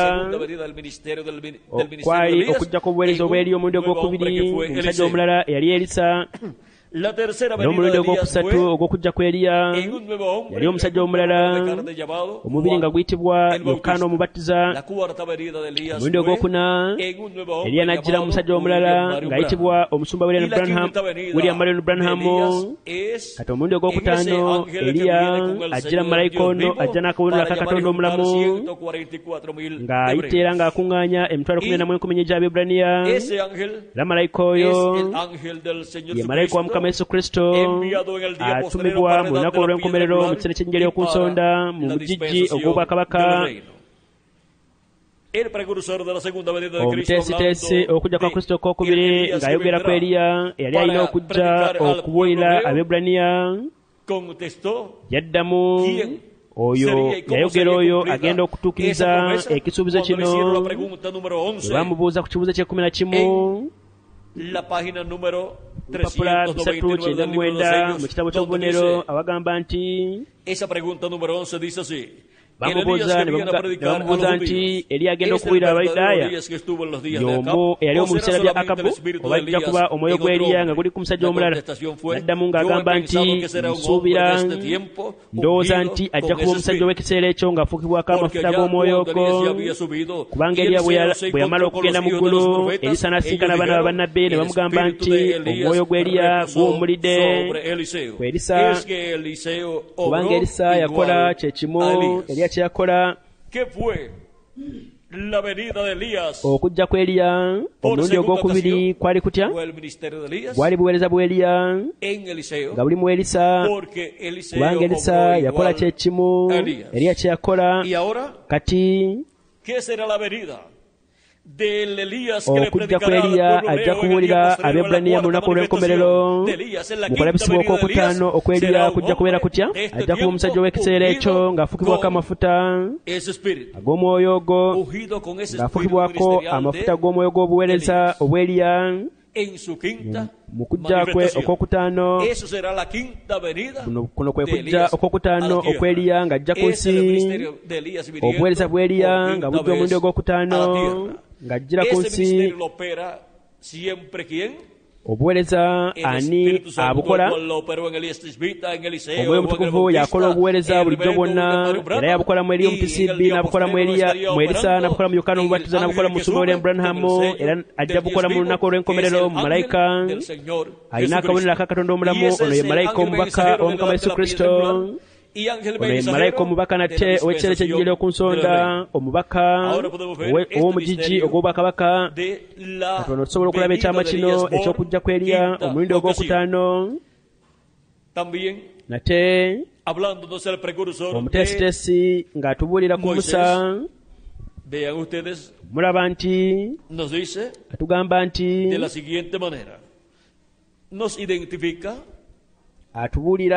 kwali okujja kw'obuweereza obw'Eriya omulundi ogwokubiri omusajja omulala eyali Erisa. N'omulundi ogwokusatu ogw'okujja kwa Eriya yali omusajja omulala omubiri nga guyitibwa Yokaana Omubatiza. Omulundi ogwokuna Eriya n'ajjira mu musajja omulala ng'ayitibwa omusumba William Marion Branham. Kati omulundi ogwokutaano Eriya ajjira mu malayika ono ajja n'akabonero ka Katonda omulamu ng'ayita era ng'akuŋŋaanya emitwalo 14,000 gy'Abeebbulaniya. Era malayika oyo ye malayika wa Mukama Mukama Yesu Kristo atumibwa mu lunaku olw'enkomerero mu kiseera ky'enjiri y'okunsonda mu mugigi ogw'obwakabaka omuteesiteesi okujja kwa Kristo okwokubiri ng'ayogera ku Eriya eyali alina okujja okubuulira Abebbulaniya yaddamu oyo yayogera oyo agenda okutuukiriza ekisuubizo kino bamubuuza ku kibuuzo ky'e11 lupapula 399 mu kitabo ky'obubonero awagamba nti bamubuuza ne bamubuuza nti Eriya agenda okubuulira Abayudaaya y'omu eyali mu biseera bya Akabu oba ajja kuba omwoyo gwa Eriya nga guli ku musajja omulala n'addamu ng'agamba nti nsuubira ndowooza nti ajja kuba omusajja ow'ekiseera ekyo ng'afuukibwako amafuta g'omwoyo ogwo kubanga Eriya bwe yamala okugenda mu ggulu Erisa n'asisinkana abaana ba bannabbi ne bamugamba nti omwoyo gwa Eriya guwummulidde ku Erisa kubanga Erisa yakola kye kimu Eriya kye yakola okujja kwa Eriya omulundi ogwokubiri kwali kutya gwali buweereza bwa Eriya nga buli mu Erisa kubanga Erisa yakola kye kimu Eriya kye yakola kati okujja kwa Eriya ajja kubuulira Abebbulaniya mu lunaku olw'enkomerero mu kulabisibwa okwokutaano okwa Eriya kujja kubeera kutya ajja kuba omusajja ow'ekiseera ekyo ng'afukibwako amafuta ag'omwoyo ogwo ng'afukibwako amafuta g'omwoyo gw'obuweereza obwa Eriya mu kujja kwe okwokutaano kuno kwe kujja okwokutaano okwa Eriya ng'ajja ku nsi obuweereza bwa Eriya nga bujja omulundi ogwokutaano ng'ajjira ku nsi obuweereza ani abukola omwoyo omutukuvu yakola obuweereza bulijjo bwonna era yabukola mu Eriya omutisibi n'abukola mu Erisa n'abukola mu Yokaana omubatiza n'abukola mu William Branham era ajja bukola mu lunaku olw'enkomerero mu malayika alina akabonero aka Katonda omulamu ono ye malayika omubaka ow'Omukama Yesu Kristo ono ye malayika omubaka nate ow'ekiseera ky'enjiri y'okunsonda omubaka ow'omugigi ogw'obwakabaka katono tusobola okulaba ekyama kino eky'okujja kwa Eriya omulundi ogwokutaano nate omuteesiteesi ng'atubuulira ku Musa mulaba nti atugamba nti atubuulira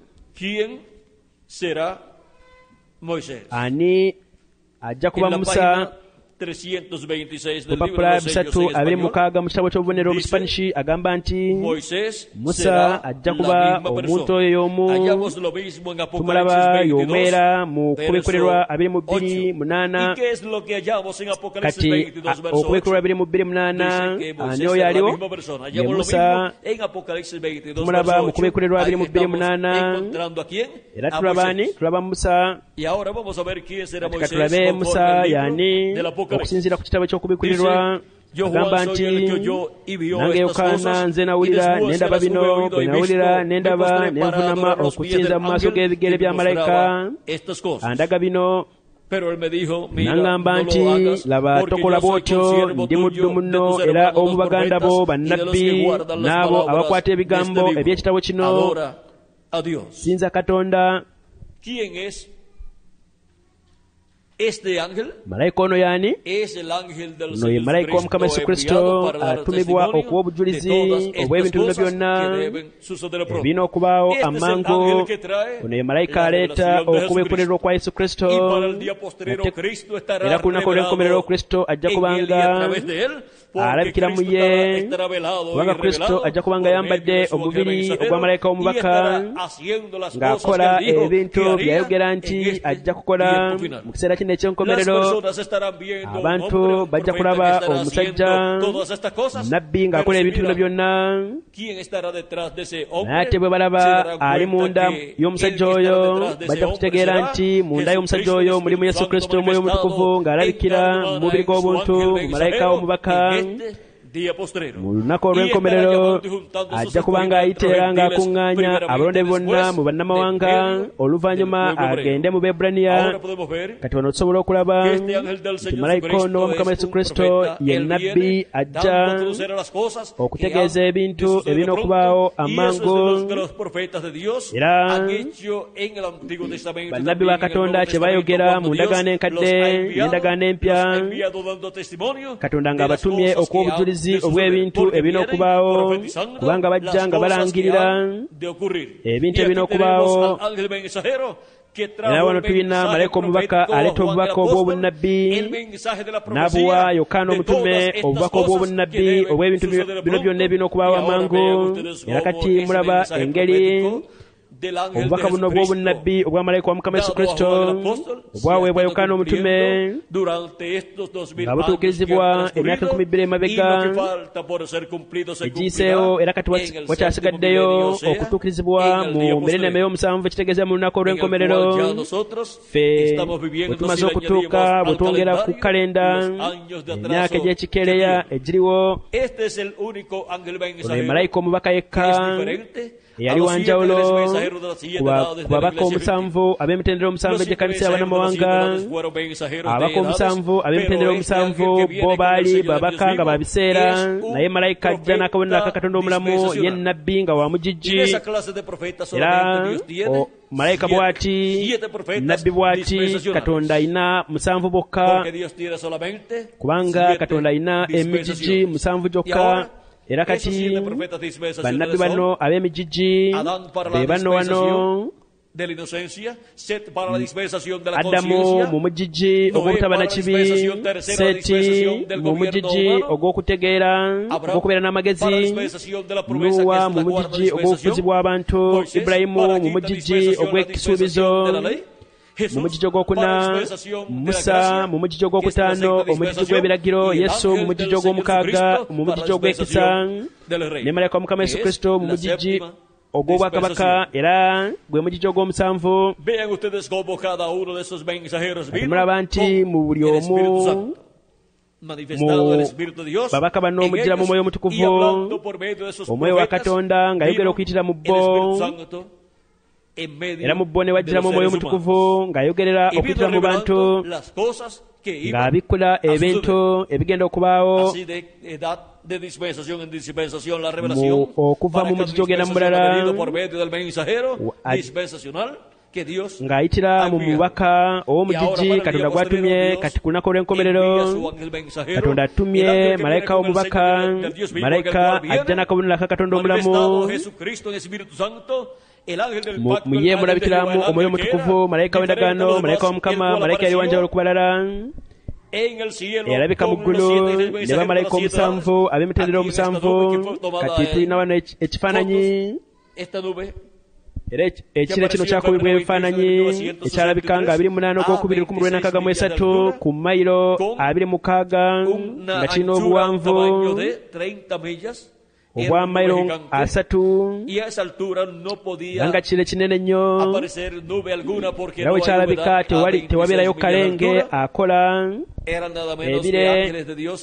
ani ajja kuba Musa lupapula 326 mu kitabo ky'obubonero mu Spanish agamba nti Musa ajja kuba omuntu oyo y'omu tumulaba y'omwera mu kubikolera 22:8 kati okubikolera 22:8 ani oyo aliwo ye Musa tumulaba mu kubikolera 22:8 era tulaba Musa tulabe Musa yani okusinziira ku kitabo ky'okubikulirirwa agamba nti nange Yokaana nze nawulira nendaba bino bwe nawulira nendaba nenvunama okusinza mu maaso g'ebigere bya malayika andaga bino n'aŋŋamba nti laba tokola bw'otyo ndi muddu muno era omu baganda bo bannabbi n'abo abakwata ebigambo eby'ekitabo kino sinza Katonda. Malayika ono yaani? Ono ye malayika w'Omukama Yesu Kristo atumibwa okuwa obujulizi obw'ebintu bino byonna ebirina okubaawo amangu. Ono ye malayika aleeta okubeekolerwa kwa Yesu Kristo era ku lunaku olw'enkomerero Kristo ajja kubanga alabikira mu ye kubanga Kristo ajja kubanga ayambadde omubiri ogwa malayika w'omubaka ng'akola ebintu byayogera nti ajja kukola mu kiseera kino eky'enkomerero. Abantu bajja kulaba omusajja nabbi ng'akola ebintu bino byonna, naye ate bwe balaba ali munda y'omusajja oyo bajja kutegeera nti munda y'omusajja oyo mulimu Yesu Kristo omwoyo omutukuvu ng'alabikira mu mubiri gw'obuntu mu malayika w'omubaka día postrero. mu lunaku olw'enkomerero ajja kubanga ayitera ng'akuŋŋaanya abalonde bonna mu bannamawanga oluvannyuma agende mu Beebbulaniya. Kati wano tusobola okulaba nti malayika ono wa Mukama Yesu Kristo ye nnabbi ajja okutegeeza ebintu ebirina okubaawo amangu, era bannabbi ba Katonda kye bayogera mu ndagaano enkadde n'endagaano empya, Katonda ng'abatumye okuwa obujulizi obw'ebintu ebirina okubaawo, kubanga bajja nga balangirira ebintu ebirina okubaawo. Era wano tulina malayika omubaka aleeta obubaka obw'obunnabbi, n'abuwa Yokaana omutume obubaka obw'obunnabbi obw'ebintu bino byonna ebirina okubaawo amangu. Era kati mulaba engeri obubaka buno obw'obunnabbi obwa malayika wa Mukama Yesu Kristo obwaweebwa Yokaana omutume nga butuukirizibwa emyaka 12 emabega egiyiseewo, era kati wakyasigaddeyo okutuukirizibwa mu mirenamo ey'omusanvu, ekitegeeza mu lunaku olw'enkomerero. Ffe bwe tumaze okutuuka, bwe twongera ku kalenda emyaka egy'ekikeereya egiriwo, ono ye malayika omubaka yekka eyali wanjawulo ku babaka omusanvu ab'emitendera omusanvu egy'ekkanisa y'abannamawanga. Ababaka omusanvu ab'emitendera omusanvu bo baali babaka nga babiseera, naye malayika ajja n'akabonero aka Katonda omulamu, ye nnabbi nga wa mugigi. Era malayika bw'ati, nnabbi bw'ati, Katonda ayina 7 bokka, kubanga Katonda ayina emigigi 7 gyokka. Era kati bannabbi bano ab'emigigi be bano wano: Adamu mu mugigi ogw'obutaba na kibi, Seeti mu mugigi ogw'okutegeera ogw'okubeera n'amagezi, Nuwa mu mugigi ogw'obufuzi bw'abantu, Ibulayimu mu mugigi ogw'ekisuubizo, mu mugigi ogwokuna, Musa mu mugigi ogwokutaano omugigi gw'ebiragiro, Yesu mu mugigi ogw'omukaaga mu mugigi ogw'ekisa, ne malayika wa Mukama Yesu Kristo mu mugigi ogw'obwakabaka, era gwe mugigi ogw'omusanvu. Mulaba nti mu buli omu mu babaka bano mugiramu Omwoyo Omutukuvu, Omwoyo wa Katonda ng'ayogera okuyitira mu bo, era mu bo ne wajjiramu Omwoyo Omutukuvu ng'ayogerera okuyitira mu bantu, ng'abikkula ebintu ebigenda okubaawo mu okuva mu mugigi ogenda mu mulala, ng'ayitira mu mubaka ow'omugigi Katonda gw'atumye. Kati ku lunaku olw'enkomerero Katonda atumye malayika w'omubaka, malayika ajja n'akabonero aka Katonda omulamu, mu ye mulabikiramu Omwoyo Omutukuvu, malayika w'endagaano, malayika wa Mukama, malayika yali wanjawulo ku balala, eyalabika mu ggulu, ne bamalayika omusanvu ab'emitendera omusanvu. Kati tulina wano ekifaananyi, era ekiro kino kyakubibwa ebifaananyi ekyalabika nga 28 ogwokubiri 1963 ku mayiro 26 nga kirina obuwanvu obwa mayiro 3, nga kire kinene nnyo, era wekyalabika tewabeerayo kalenge akola ebire.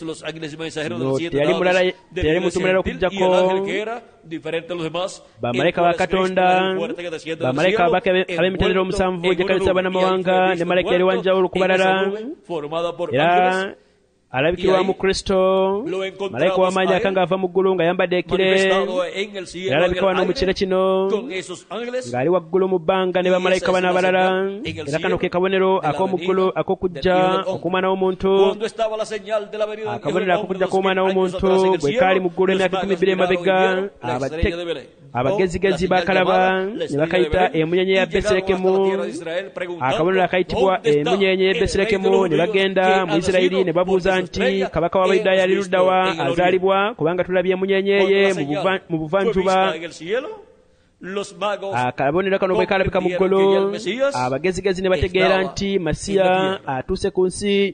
Teyali muntu mulala okujjako bamalayika ba Katonda, bamalayika ab'emitendera omusanvu gy'ekkanisa y'abannamawanga, ne malayika yali wanjawulo ku balala, era alabikirwa mu Kristo, malayika w'amaanyi akangava mu ggulu ng'ayambadde ekire, era alabika wano mu kiro kino ng'ali waggulu mu bbanga ne bamalayika bano abalala. Era kano ke kabonero ak'omu ggulu ak'okujja ok'Omwana w'Omuntu, akabonero ak'okujja kw'Omwana w'Omuntu bwe kaali mu ggulu emyaka 12 emabega. Abagezigezi bakalaba ne bakayita emunyenye ya Besirekemu, akabonero akayitibwa emunyenye ya Besirekemu, ne bagenda mu Isirayiri ne babuuza nti kabaka w'Abayudaaya ali ludda wa azaalibwa, kubanga tulabye emunyenye ye mu buvanjuba. Akabonero kano bwe kalabika mu ggulu, abagezigezi ne bategeera nti Masiya atuuse ku nsi.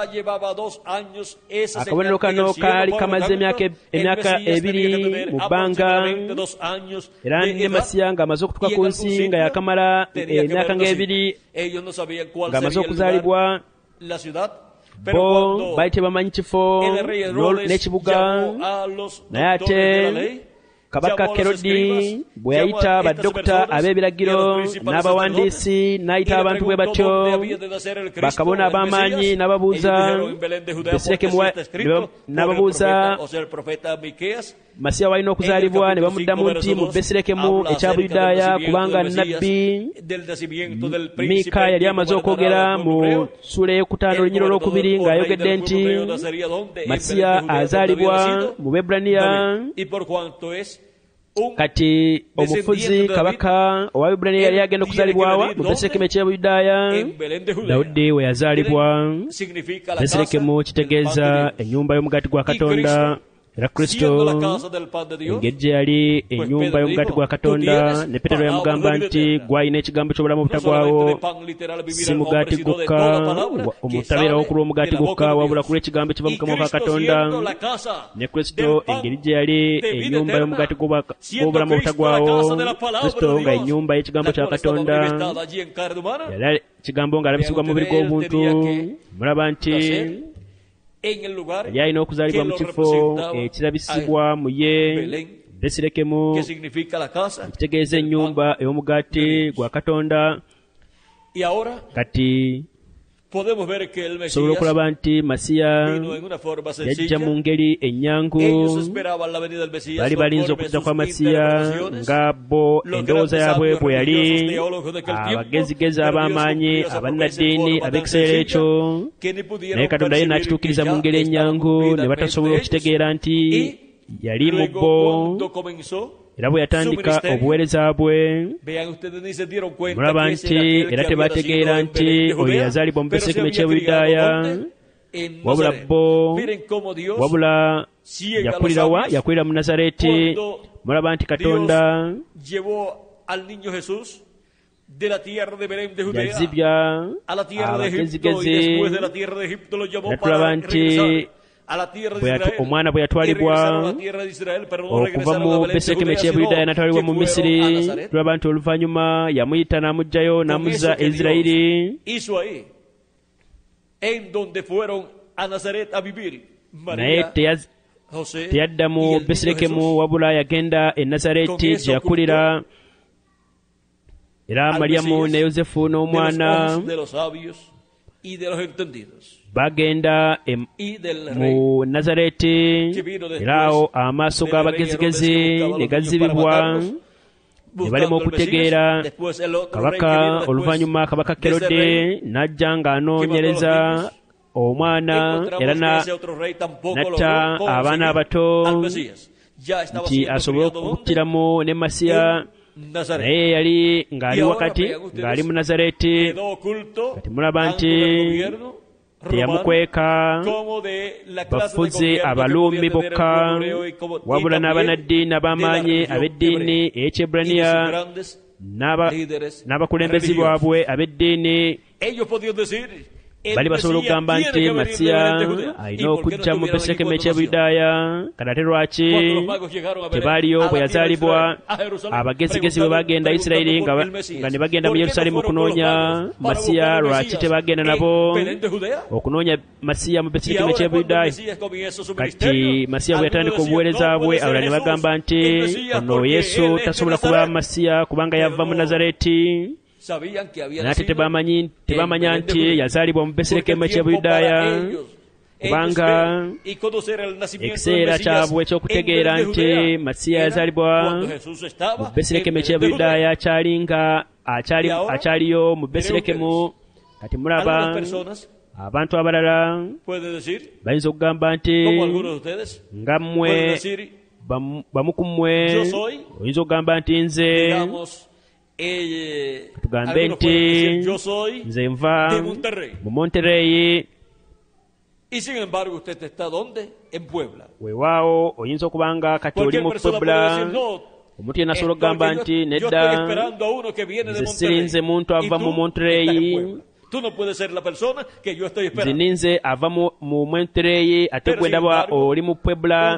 Akabonero kano kaali kamaze emyaka 2 mu bbanga, era ne Masiya ng'amaze okutuuka ku nsi nga yakamala emyaka nga 2 ng'amaze okuzaalibwa. bo baali tebamanyi kifo n'ekibuga naye ate kabaka Kerodi bwe yayita badokita ab'ebiragiro n'abawandiisi n'ayita abantu bwe batyo bakabona ab'amaanyi n'ababuuza n'ababuuza Masiya walina okuzaalibwa ne bamuddamu nti mu Besirekemu ekya Buyudaaya kubanga nnabbi Miika yali amaze okwogera mu ssuula ey'okutaano olunyiro olwokubiri ng'ayogedde nti Masiya azaalibwa mu Bebbulaniya. Kati omufuzi kabaka owa Bebbulaniya yali agenda okuzaalibwawa mu Besirekemu ekya Buyudaaya. Dawudi we yazaalibwa. Besirekemu kitegeeza ennyumba y'omugaati gwa Katonda. Era Kristo engeri gye yali ennyumba y'omugaati gwa Katonda, ne Peetero yamugamba nti gw'alina ekigambo ky'obulamu obutagwawo, si mugaati gwokka omutabeerawo okulwa omugaati gwokka wabula kulwa ekigambo kiva mu kamwa ka Katonda. Ne Kristo engeri gye yali ennyumba y'omugaati gw'obulamu obutagwawo, Kristo nga ennyumba y'ekigambo kya Katonda, yali ekigambo ng'alabisibwa mu mubiri gw'obuntu. Mulaba nti yali alina okuzaalibwa mu kifo ekirabisibwa mu ye Besirekemu, ekitegeeza ennyumba ey'omugaati gwa Katonda. Kati sobola okulaba nti Masiya yajja mu ngeri ennyangu. Baali balinze okuza kwa Masiya nga bo endowooza yaabwe bwe yali, abagezigezi ab'amaanyi abannaddiini ab'ekiseera ekyo, naye Katonda ye n'akituukiriza mu ngeri ennyangu ne batasobola okukitegeera nti yali mu bo. Era bwe yatandika obuweereza bwe, mulaba nti era tebategeera nti oyo yazaalibwa mu Besirekemu ekya Buyudaaya, wabula yakulira wa? Yakulira mu Nazareeti. Mulaba nti Katonda yazibya abagezigezi, era tulaba nti omwana bwe yatwalibwa okuva mu Besirekemu ekya Buyudaaya n'atwalibwa mu Misiri, tulaba nti oluvannyuma yamuyita n'amugjayo n'amuzza e Isirayiri. Naye teyadda mu Besirekemu wabula yagenda e Nazareeti gye yakulira. Era Mariyamu ne Yozefu n'omwana bagenda mu Nazareeti, era awo amaaso g'abagezigezi ne gazibibwa, ne balema okutegeera. Kabaka oluvannyuma kabaka Kerode n'ajja ng'anoonyereza omwana era n'atta abaana abato nti asobole okuttiramu ne Masiya, naye yali ng'ali wakati, ng'ali mu Nazareeti. Kati mulaba nti teyamukweka bafuzi Abaluumi bokka, wabula n'abannaddiini ab'amaanyi ab'eddiini ey'Ekyebbulaniya n'abakulembezi baabwe ab'eddiini bali basobola okugamba nti Masiya alina okujja mu Besirekemu ekya Buyudaaya. Kati ate lwaki tebaaliyo bwe yazaalibwa? Abagezigezi bwe bagenda Isirayiri nga ne bagenda mu Yerusaalemi okunoonya Masiya, lwaki tebagenda nabo okunoonya Masiya mu Besirekemu ekya Buyudaaya? Kati Masiya bwe yatandika obuweereza bwe, abalala ne bagamba nti ono Yesu tasobola kuba Masiya kubanga yava mu Nazareeti. Nate tebamanya nti yazaalibwa mu Besirekemu ekya Buyudaaya, kubanga ekiseera kyabwe eky'okutegeera nti Masiya yazaalibwa mu Besirekemu ekya Buyudaaya akyaliyo mu Besirekemu. Kati mulaba abantu abalala bayinza okugamba nti nga mmwe bamu ku mmwe oyinza okugamba nti nze tugambe nti nze nva mu Monterrey, weewaawo oyinza okubanga kati oli mu Puebla. Omuntu yenna asobola okugamba nti nedda, nze sirinze muntu ava mu Monterrey, nze ninze ava mu Monterrey, ate gwe ndaba oli mu Puebla.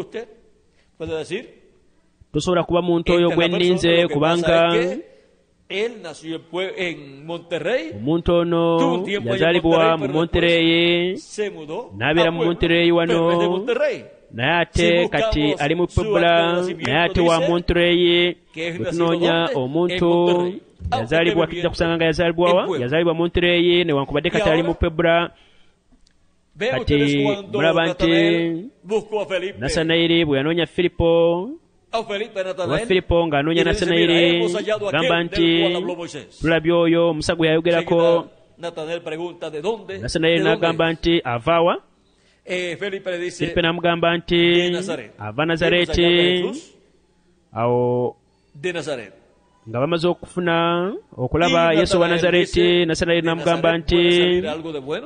Tosobola kuba muntu oyo gwe nninze kubanga Él nació en Monterrey. Omuntu ono yazaalibwa mu Monterey, Se mudó n'abeera a mu Puebla, Monterey pero es de wano, Monterrey. naye ate kati ali mu Puebla, naye ate wa Monterey. Bwe tunoonya omuntu yazaalibwa, tujja kusanga nga yazaalibwa wa? Yazaalibwa Monterey, newankubadde kati ali mu Puebla. Vean Kati ustedes cuando mulaba nti Natanael buscó a Felipe. Nasanairi bwe yanoonya Filipo, A Felipe oba Natanael. Filipo ng'anoonya Y le dice, Nasanairi, mira, hemos hallado gamba aquel nti del cual habló Moisés. tulabye oyo omusa gwe yayogerako. Enseguida, Natanael pregunta de dónde. Nasanairi ¿De dónde n'agamba es? nti ava wa? Felipe le dice Filipe n'amugamba nti de Nazaret. ava Vimos allá a Nazareeti. Jesús Awo de Nazaret. nga bamaze okufuna okulaba Y Yesu wa Natanael Nazareeti, dice, Nasanairi ¿de n'amugamba Nazaret nti puede salir algo de bueno?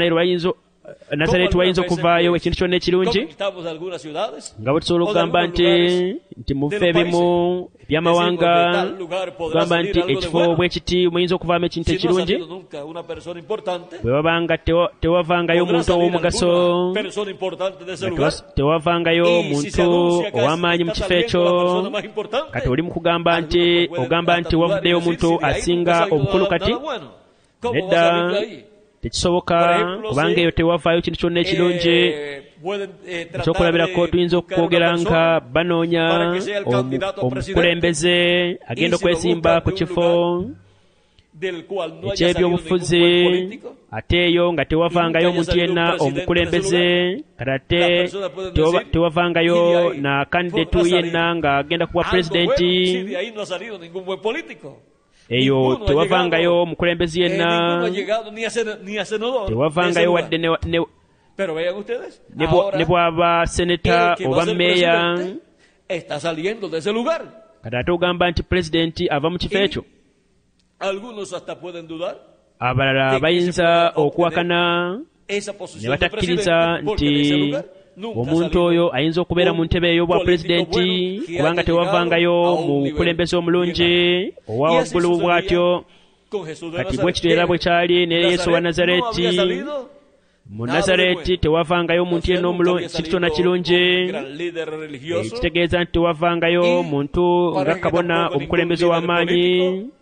Nazareeti wayinza okuvaayo ekintu kyonna ekirungi. Conquistamos algunas ciudades. Nga bwe tusobola okugamba nti mu bifo ebimu eby'amawanga tugamba nti ekifo bwe kiti muyinza okuvaamu ekintu Si no ha ekirungi. salido nunca una persona importante, Bwe wabanga tewavangayo podrá omuntu salir ow'omugaso, alguna persona importante de ese nga lugar. tewavangayo Y si se omuntu anuncia que ow'amaanyi mu está kifo ekyo, saliendo la persona más importante, kati oli mu kugamba nti algunos pueden ogamba hasta nti dudar y wavuddeyo decir, omuntu si de ahí asinga nunca ha salido obukulu nada kati. bueno, ¿cómo va a Nedda salir de ahí? tekisoboka Por ejemplo, kubanga si, eyo tewavaayo ekintu kyonna ekirungi. Pueden tratar Ekyokulabirako de tuyinza buscar una okwogera nga persona banoonya para que sea el candidato a omukulembeze agenda Y si lo okwesimba buscan ku de un kifo del cual no haya salido eky'ebyobufuzi, ningún buen político. ate eyo nga tewavangayo Y nunca omuntu haya yenna salido un omukulembeze, kati ate Las personas pueden decir, tewavangayo y de ahí na kandidetu podrá salir yenna ng'agenda kuba algo bueno, si pulezidenti, de ahí no ha salido ningún buen político. eyo Ninguno ha tewavangayo llegado, omukulembeze ninguno yenna, ha llegado ni a senador de ese tewavangayo lugar. wadde Pero vean ustedes, ne ahora bw'aba seneta el que va oba a ser meeya, presidente está saliendo de ese lugar. kati ate ogamba nti pulezidenti ava mu kifo Y ekyo. algunos hasta pueden dudar Abalala de que bayinza se pueda okuwakana esa ne posición de batakkiriza presidente porque de ese nti lugar nunca ha omuntu salido oyo ayinza okubeera mu ntebe ey'obwa político pulezidenti bueno que kubanga haya tewavangayo llegado a un mu nivel bukulembeze omulungi bien owa Y así waggulu sucedía bw'atyo. con Jesús de Kati Nazaret. bwe kityo era bwe kyali ne Yesu wa Nazaret no Nazareeti. había salido Mu nada de Nazareeti bueno. tewavangayo O omuntu sea, yenna nunca había ekintu kyonna salido kirungi. un gran líder religioso. Ekitegeeza nti tewavangayo Y muntu para nga que kabona tampoco obukulembeze ningún líder w'amaanyi político.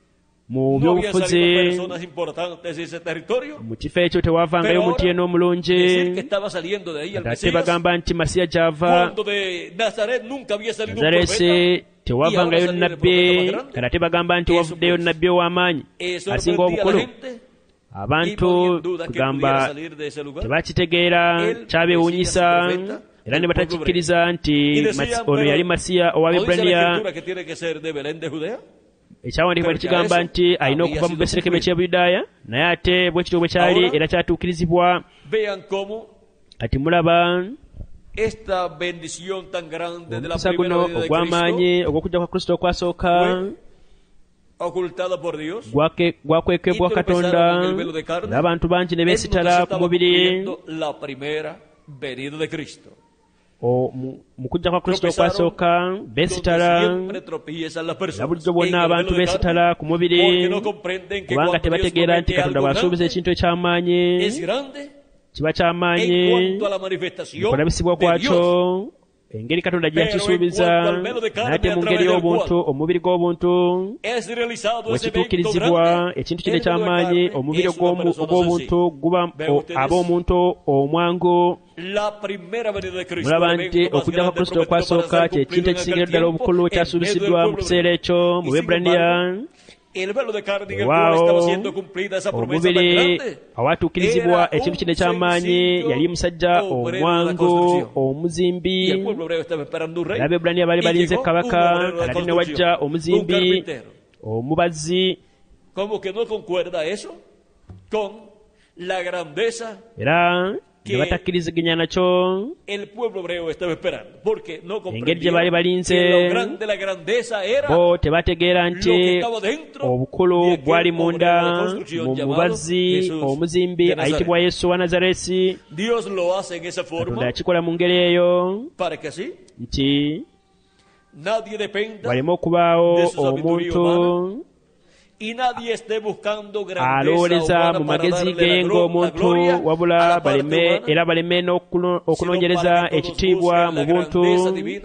mu No había byobufuzi. salido personas importantes de ese territorio. Mu kifo ekyo tewavangayo Pero omuntu ahora, yenna omulungi. Decir que estaba saliendo de ahí el Ate Mesías, bagamba nti Masiya gy'ava cuando de Nazaret nunca había salido un profeta. Nazareesi tewavangayo Y ahora salió el nnabbi, profeta más grande. kati ate bagamba nti Eso, wavuddeyo pues, nnabbi ow'amaanyi asinga Sorprendía a la obukulu. gente y Abantu ponía en duda que pudiera kugamba salir de ese lugar. tebakitegeera, Él kyabeewuunyisa decía su profeta era ne del batakikkiriza nti Y decían, ono pero, yali Masiya owa ¿no dice la Eburaniya. Escritura que tiene que ser de Belén de Judea? Ekyawandiikibwa Pero tekigamba ya eso nti alina había okuva mu sido Besirekemu cumplido. eky'Ebuyudaaya, naye ate bwe kityo bwe kyali Ahora, era kyatuukirizibwa. Vean cómo Kati mulaba esta bendición tan grande de la omukisa primera guno venida de ogw'amaanyi Cristo ogw'okujja kwa Kristo okwasooka fue ocultada por Dios. gwakwekebwa Katonda, en el velo de carne. n'abantu bangi ne Entonces beesitala ku estaba mubiri. cumpliendo la primera venida de Cristo. Mu kujja kwa Kristo Tropezaron okwasooka beesitala, donde siempre tropiezan las na personas. bulijjo bwonna En el abantu velo de beesitala carne, ku mubiri porque no comprenden que kubanga cuando Dios tebategeera nti promete Katonda algo bw'asuubiza grande, ekintu eky'amaanyi es grande kiba ky'amaanyi en cuanto a la manifestación okulabisibwa de kwakyo, Dios. engeri Katonda Pero gy'akisuubiza, en cuanto al velo de carne, n'ate mu a ngeri través del y'obuntu, omubiri gw'obuntu Es realizado ese evento wekituukirizibwa grande. ekintu kino El velo de eky'amaanyi, carne omubiri es una persona ogw'obuntu sencilla. guba Vean ustedes, aba omuntu omwangu. La primera venida de Cristo, Mulaba el nti evento más okujja kwa grande Kristo prometido para okwasooka ser kye cumplido kintu en ekisingira aquel ddala tiempo, obukulu en medio del kyasuubisiddwa mu pueblo kiseera ekyo Y mu sin Bweburaniya. embargo, el velo de carne en el Waawo, cual estaba siendo cumplida esa promesa tan omubiri grande. awaatuukirizibwa Era ekintu kino un eky'amaanyi sencillo yali musajja obrero de la omwangu construcción. omuzimbi. Y el pueblo hebreo estaba esperando un rey. N'Abeeburaniya baali Y balinze llegó un kabaka, obrero de la ate ne construcción, wajja un omuzimbi, carpintero. omubazzi. ¿Cómo que no concuerda eso con la grandeza Era que ne batakkiriziganya nakyo el pueblo hebreo estaba esperando? Porque no engeri gye baali comprendían balinze, que lo grande, la grandeza era bo tebategeera lo que nti estaba dentro obukulu de aquel bwali obrero munda de la construcción mu llamado mubazzi Jesús omuzimbi de Nazaret. ayitibwa Yesu wa Nazareesi. Dios lo hace en esa Katonda forma yakikola mu ngeri eyo para que así nti nadie dependa waleme okubaawo de su sabiduría omuntu y nadie esté buscando grandeza alowooleza humana mu para magezi darle ge la ng'omuntu gloria a wabula la parte baleme humana, era baleme sino okunoonyereza para que todos ekitiibwa busquen mu la buntu grandeza divina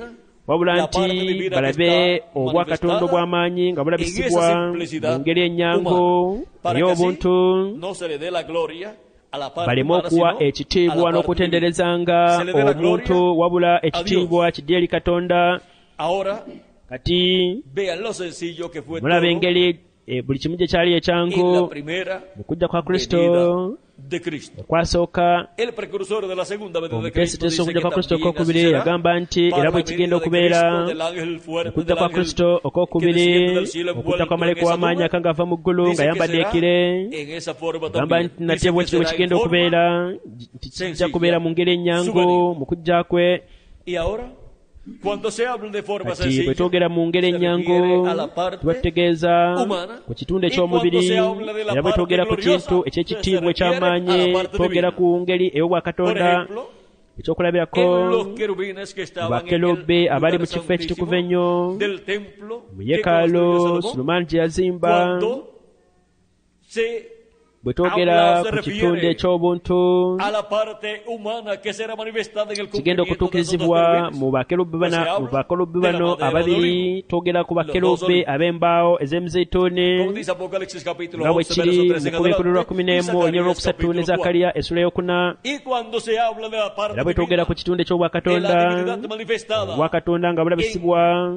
wabula la nti parte divina que balabe está obwakatonda manifestada obw'amaanyi nga en bulabisibwa esa simplicidad mu ngeri ennyango humana, para que así ey'obuntu, no se le dé la gloria a la parte baleme humana, okuwa sino a ekitiibwa la parte divina. n'okutenderezanga Se le dé la omuntu, gloria wabula ekitiibwa kidde eri Katonda. Ahora, Kati vean lo sencillo que fue mulaba todo engeri buli kimu gye kyali en ekyangu la primera mu kujja kwa Kristo venida de Cristo. okwasooka. El precursor de la segunda venida de Cristo Omuteesiteesi dice okujja que kwa Kristo también así okwokubiri será yagamba nti para era la bwe kigenda venida de okubeera Cristo, del ángel fuerte, okujja del kwa ángel Kristo que okwokubiri desciende del cielo okujja kwa envuelto en malayika esa w'amaanyi nube. akanga ava mu ggulu nga Dice que ayambadde será ekire. en esa forma Gamba también. nti nate Dice bwe que kityo bwe será en kigenda forma okubeera nti kijja sencilla, kubeera mu ngeri ennyangu superior. mu kujja kwe. Y ahora, cuando se habla de forma Kati bwe sencilla, twogera mu ngeri se ennyangu refiere a la parte tuba tutegeeza humana, ku kitundu y eky'omubiri, cuando se habla de la era bwe parte twogera ku gloriosa, kintu se eky'ekitiibwa refiere eky'amaanyi a la parte twogera divina. ku ngeri Por ey'obwakatonda. ejemplo, Ekyokulabirako en los querubines que mu estaban en bakerubi el abali mu lugar kifo ekitukuvu santísimo ennyo del templo mu que yeekaalu construyó Salomón, Sulemaani gye yazimba. cuando se Bwe twogera habla, se ku kitundu refiere eky'obuntu a la parte humana que será manifestada en el kigenda cumplimiento de esos dos okutuukirizibwa querubines. mu bakerubi Pues se mu habla bakerubi de la bano madera de ababiri, olivo, twogera ku los dos bakerubi olivos. ab'embaawo ez'emizeeyituuni Como dice Apocalipsis capítulo nga bwe 11, kiri verso mu 13 en kubikulu lwa adelante, 11 y ennyo Zacarías olwokusatu ne capítulo 4. Zakariya essula ey'okuna. Y cuando se habla de la parte Era bwe twogera ku divina, kitundu de eky'obwakatonda, la divinidad manifestada, obwakatonda nga bulabisibwa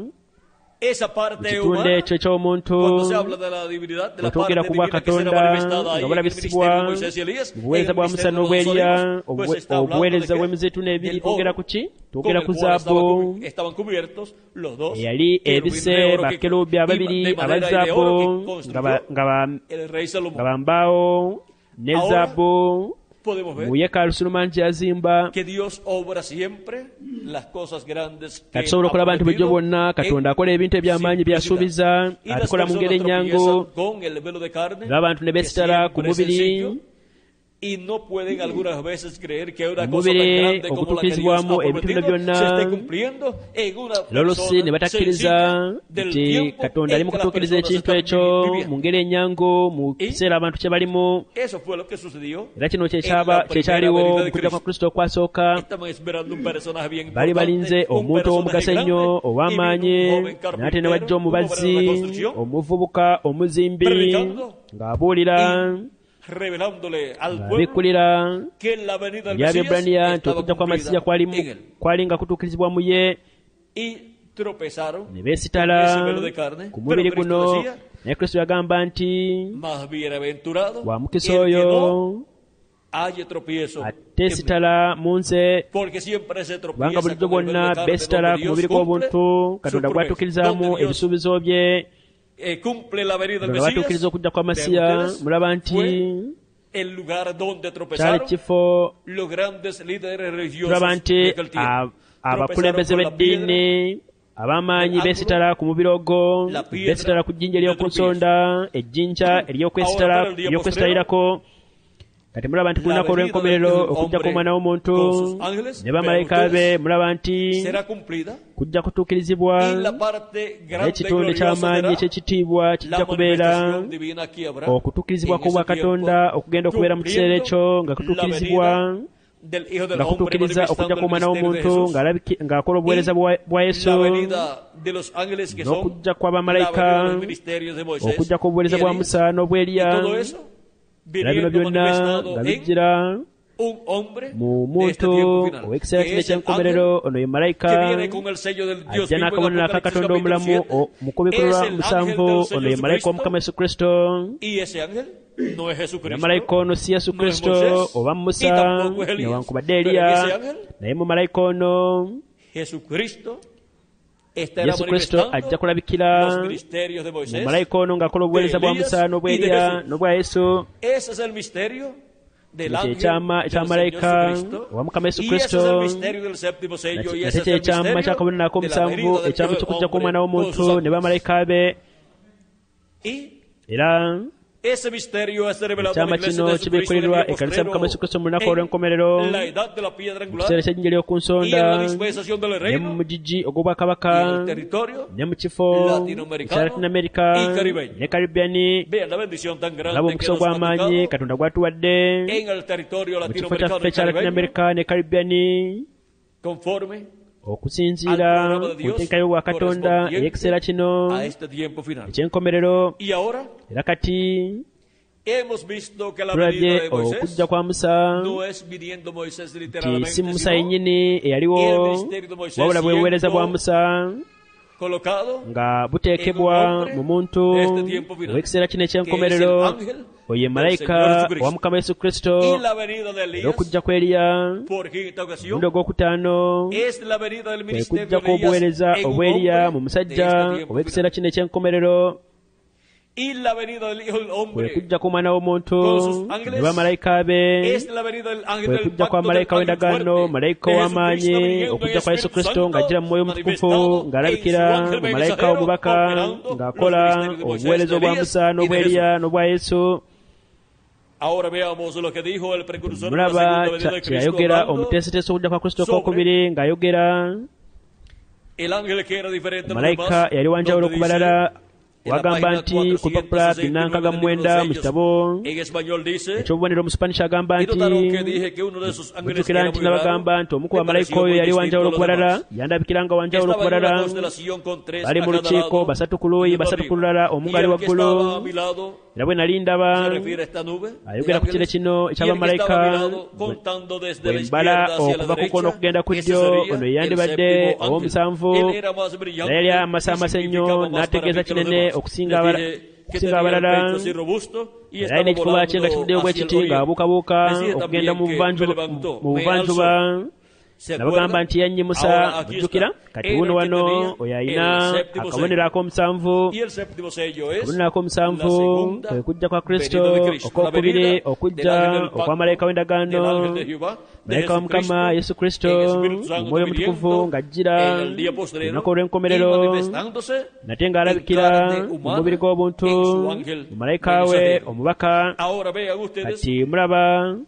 esa parte kitundu humana, ekyo eky'omuntu. cuando se habla de la divinidad, de la parte Twogera ku divina que será bwakatonda manifestada ahí nga en el bulabisibwa ministerio de Moisés y Elías, mu en buweereza el bwa Musa ministerio de los n'obw'Eriya, olivos, pues está hablando de obuweereza que bw'emizeeyituuni ebiri. del Twogera oro ku ki? con Twogera el ku cual zaabu estaban cubiertos los dos eyali querubines ebise de oro que- bakerubi ababiri de madera y de abazaabu oro que nga construyó el rey Salomón. bambaawo ne Ahora, zaabu Podemos ver mu yeekaalu Sulemaani gye yazimba. que Dios obra siempre las cosas grandes que Kati tusobola ha okulaba nti bulijjo prometido bwonna Katonda en akola ebintu eby'amaanyi by'asuubiza, y las abikola mu ngeri personas ennyangu, tropiezan con el velo de carne, n'abantu ne que beesitala ku siempre es mubiri. sencillo, y no pueden algunas veces creer que una cosa Omubiri tan grande como la que Dios ha ogutuukirizibwamu ebintu prometido byonna se esté cumpliendo en una lolosi ne persona batakkiriza sencilla del nti tiempo Katonda ali en mu que las kutuukiriza personas ekintu están ekyo viviendo. mu ngeri ennyangu mu Y kiseera abantu kye balimu. Eso fue lo que sucedió Era kino en la kyekyaliwo primera venida de mu kujja kwa Cristo. Kristo okwasooka. Estaban esperando un personaje bien Bali balinze importante, un omuntu personaje ow'omugaso grande, ennyo ow'amaanyi, y vino un joven n'ate ne wajja carpintero, un obrero omubazi, de la construcción, omuvubuka, omuzimbi, predicando ng'abuulira, revelándole al pueblo ng'abikkulira que la venida del eri Abaebbulaniya Mesías nti estaba okujja kw'Amasiya cumplida en él. kwali nga kutuukirizibwa mu ye. Y tropezaron Ne con beesitala ese velo de carne, ku pero mubiri Cristo guno, decía, naye Kristo yagamba nti más bienaventurado wa mukisa el que oyo no haya tropiezo en mí. ateesitala mu nze, Porque siempre se kubanga tropieza bulijjo con el velo bwonna de carne beesitala donde ku mubiri Dios cumple gw'obuntu su Katonda promesa, gwatuukirizaamu donde Dios ebisuubizo bye. cumple la venida del Katonda bwatuukiriza Mesías. okujja kwa de Masiya, ustedes mulaba nti fue el lugar donde kyali tropezaron kifo los grandes líderes religiosos tulaba nti de aquel tiempo. abakulembeze Tropezaron con la piedra, b'eddiini ab'amaanyi beesitala ku mubiri ogwo, la piedra beesitala ku jjinja ery'oku del nsonda, ejjinja ery'okwesitalirako. Kati mulaba nti ku lunaku olw'enkomerero okujja kw'omwana w'omuntu ne bamalayika be, mulaba nti será cumplida kujja kutuukirizibwa, y la parte grande y n'ekitundu gloriosa eky'amaanyi será eky'ekitiibwa kijja la kubeera manifestación divina aquí habrá okutuukirizibwa en kwa ese Katonda tiempo, okugenda okubeera mu kiseera ekyo nga kutuukirizibwa, la venida del Hijo del nga Hombre kutuukiriza manifestando okujja el kw'omwana misterio de w'omuntu Jesús, ng'akola obuweereza bwa Yesu, la venida de los ángeles que son n'okujja la kw'abamalayika, venida de los ministerios de Moisés okujja kw'obuweereza y bwa Elías. Musa n'obw'Eriya. Y todo eso Era bino viniendo byonna manifestado nga en bijjira un hombre mu de este muntu tiempo final, ow'ekiseera que kino es el eky'enkomerero, ono ye ángel malayika que viene con el sello del Dios ajja vivo en n'akabonero aka Apocalipsis Katonda capítulo omulamu 7. mu kubikulu lwa Es el ángel 7, del Señor ono ye malayika Jesucristo. w'Omukama Yesu Kristo. Y ese ángel no es Era Jesucristo, malayika ono si Yesu no es Kristo Moisés, oba y Musa tampoco es Elías. newankubadde Pero Eriya, ese ángel, naye mu malayika ono Jesucristo, estará Yesu Kristo ajja manifestando kulabikira los ministerios de mu Moisés. malayika ono ng'akola obuweereza bwa Elías Musa n'obw'Eriya y de Jesús. n'obwa Yesu. Ese es el misterio del Ekyo ángel ekyama del Señor ekyamalayika Jesucristo. owa Mukama Yesu Y ese es el Kristo, misterio del séptimo sello. Y nate ese es kye el ekyama misterio ky'akabonero de la ak'omusanvu venida del ekyamu Hijo del ky'okujja kw'omwana Hombre con w'omuntu sus ne ángeles. bamalayika be. Y Era ese misterio es revelado a la ekyama iglesia kino de Jesucristo en el kibikkulirwa día ekkanisa ya Mukama Yesu Kristo mu lunaku postrero, olw'enkomerero, en la edad de la piedra mu angular kiseera ky'ejjinja ly'oku y en la nsonda, dispensación del ne reino mu mugigi y en ogw'obwakabaka, el territorio ne mu kifo latinoamericano ekya Latinamerika y caribeño. ne Karibiani. Vean la bendición tan Laba grande que omukisa nos ha ogw'amaanyi tocado Katonda gwatuwadde en el territorio mu kifo latinoamericano kyaffe y ekya caribeño, Latinamerika ne Karibiani, conforme okusinziira ku nteeka y'obwa Katonda ey'ekiseera kino eky'enkomerero. Era kati tulabye okujja kwa Musa nti si Musa yennyini eyaliwo, wabula bweweereza bwa Musa nga buteekebwa mu muntu ow'ekiseera kino eky'enkomerero, oyo ye malayika owa Mukama Yesu Kristo. N'okujja kwa Eliya omulundi ogwokutaano kwe kujja kw'obuweereza obwa Eliya mu musajja ow'ekiseera kino eky'enkomerero, kwe kujja kw'omwana w'omuntu ne bamalayika be, kwe kujja kwa malayika w'endagaano, malayika ow'amaanyi, okujja kwa Yesu Kristo ng'ajjira mu Mwoyo Omutukuvu, ng'alabikira mu malayika omubaka, ng'akola obuweereza obwa Musa n'obwa Eliya n'obwa Yesu. Mulaba kyeyayogera omuteeseteese okujja kwa Kristo okwokubiri, ng'ayogera malayika yali wanjawulo ku balala. Wagamba nti ku lupapula 499 mu kitabo eky'obubonero mu Spanish agamba nti mujjukira nti nabagamba nti omu ku bamalayika oyo yali wanjawulo ku balala, yandabikira nga wanjawulo ku balala, bali mu lukiiko basatu ku luuyi basatu ku lulala, omu ng'ali waggulu. Era bwe nali ndaba ayogera ku kire kino eky'abamalayika, bwe mbala okuva ku kkono okugenda ku ddyo, ono yeyandibadde ow'omusanvu, naye yali amasaamasa ennyo n'ategeeza kinene okusinga abalala. Era alina ekifuba kye nga kivuddeyo bwe kiti ng'abuukabuuka okugenda mu buvanjuba. Nabagamba nti yannyimusa, mujjukira kati wuno wano oyo alina akabonero ak'omusanvu. Akabonero ak'omusanvu kwe kujja kwa Kristo okwokubiri, okujja okwa malayika w'endagaano, malayika wa Mukama Yesu Kristo mu Mwoyo Omutukuvu ng'ajjira ku lunaku olw'enkomerero, nate ng'alabikira mu mubiri gw'obuntu mu malayika we omubaka. Kati mulaba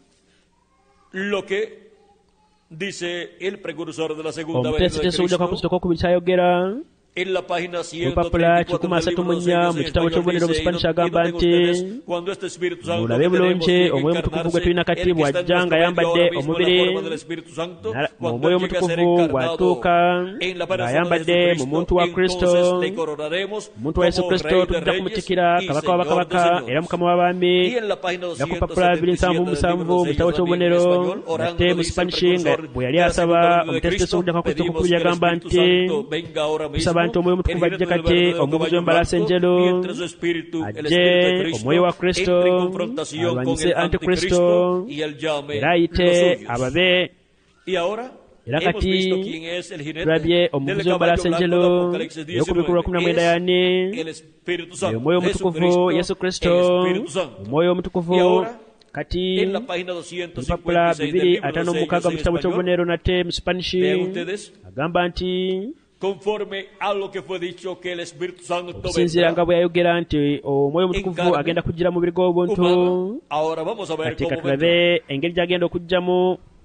omuteeseteese okujja kwa Kristo okwokubiri kyayogera ku lupapula 134 mu kitabo ky'obubonero mu Spanish agamba nti mulabe bulungi Omwoyo Omutukuvu gwe tulina kati bw'ajja ng'ayambadde omubiri, Omwoyo Omutukuvu bw'atuuka ng'ayambadde mu muntu wa Kristo, omuntu wa Yesu Kristo, tujja kumutikira kabaka wa bakabaka era mukama w'abaami. Era ku lupapula 277 mu kitabo ky'obubonero nate mu Spanish nga bwe yali asaba omuteeseteese okujja kwa Kristo okwokubiri yagamba nti tusaba nti Omwoyo Omutukuvu ajje kati, omuvuzi w'embalaasi enjeru ajje, Omwoyo wa Kristo alwanyise Antikristo era ayite ababe. Era kati tulabye omuvuzi w'embalaasi enjeru ey'okubikulwa 19 yani Omwoyo Omutukuvu Yesu Kristo, Omwoyo Omutukuvu. Kati olupapula 256 mu kitabo ky'obubonero nate mu Spanish agamba nti okusinziira nga bwe yayogera nti Omwoyo Omutukuvu agenda kujjira mu mubiri gw'obuntu. Kati katulabe engeri gy'agenda okujjamu.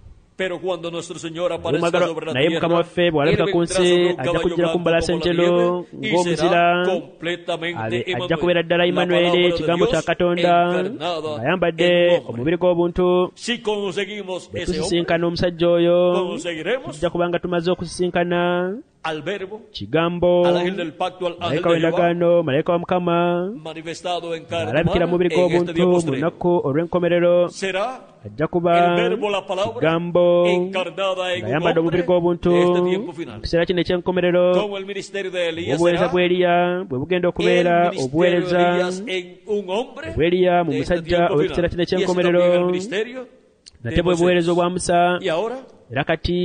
Naye Mukama waffe bw'alabika ku nsi ajja kujjira ku mbalaasi enjeru ng'omuzira, ajja kubeera ddala Immanueli, ekigambo kya Katonda, ng'ayambadde omubiri gw'obuntu. Bwe tusisinkana omusajja oyo, tujja kubanga tumaze okusisinkana kigambo, malayika w'endagaano, malayika wa Mukama alabikira mu mubiri gw'obuntu mu lunaku olw'enkomerero. Ajja kuba kigambo ng'ayambadde omubiri gw'obuntu mu kiseera kino eky'enkomerero. Obuweereza bwa Eliya bwe bugenda okubeera obuweereza bwa Eliya mu musajja ow'ekiseera kino eky'enkomerero, nate bwe buweereza obwa Musa. Era kati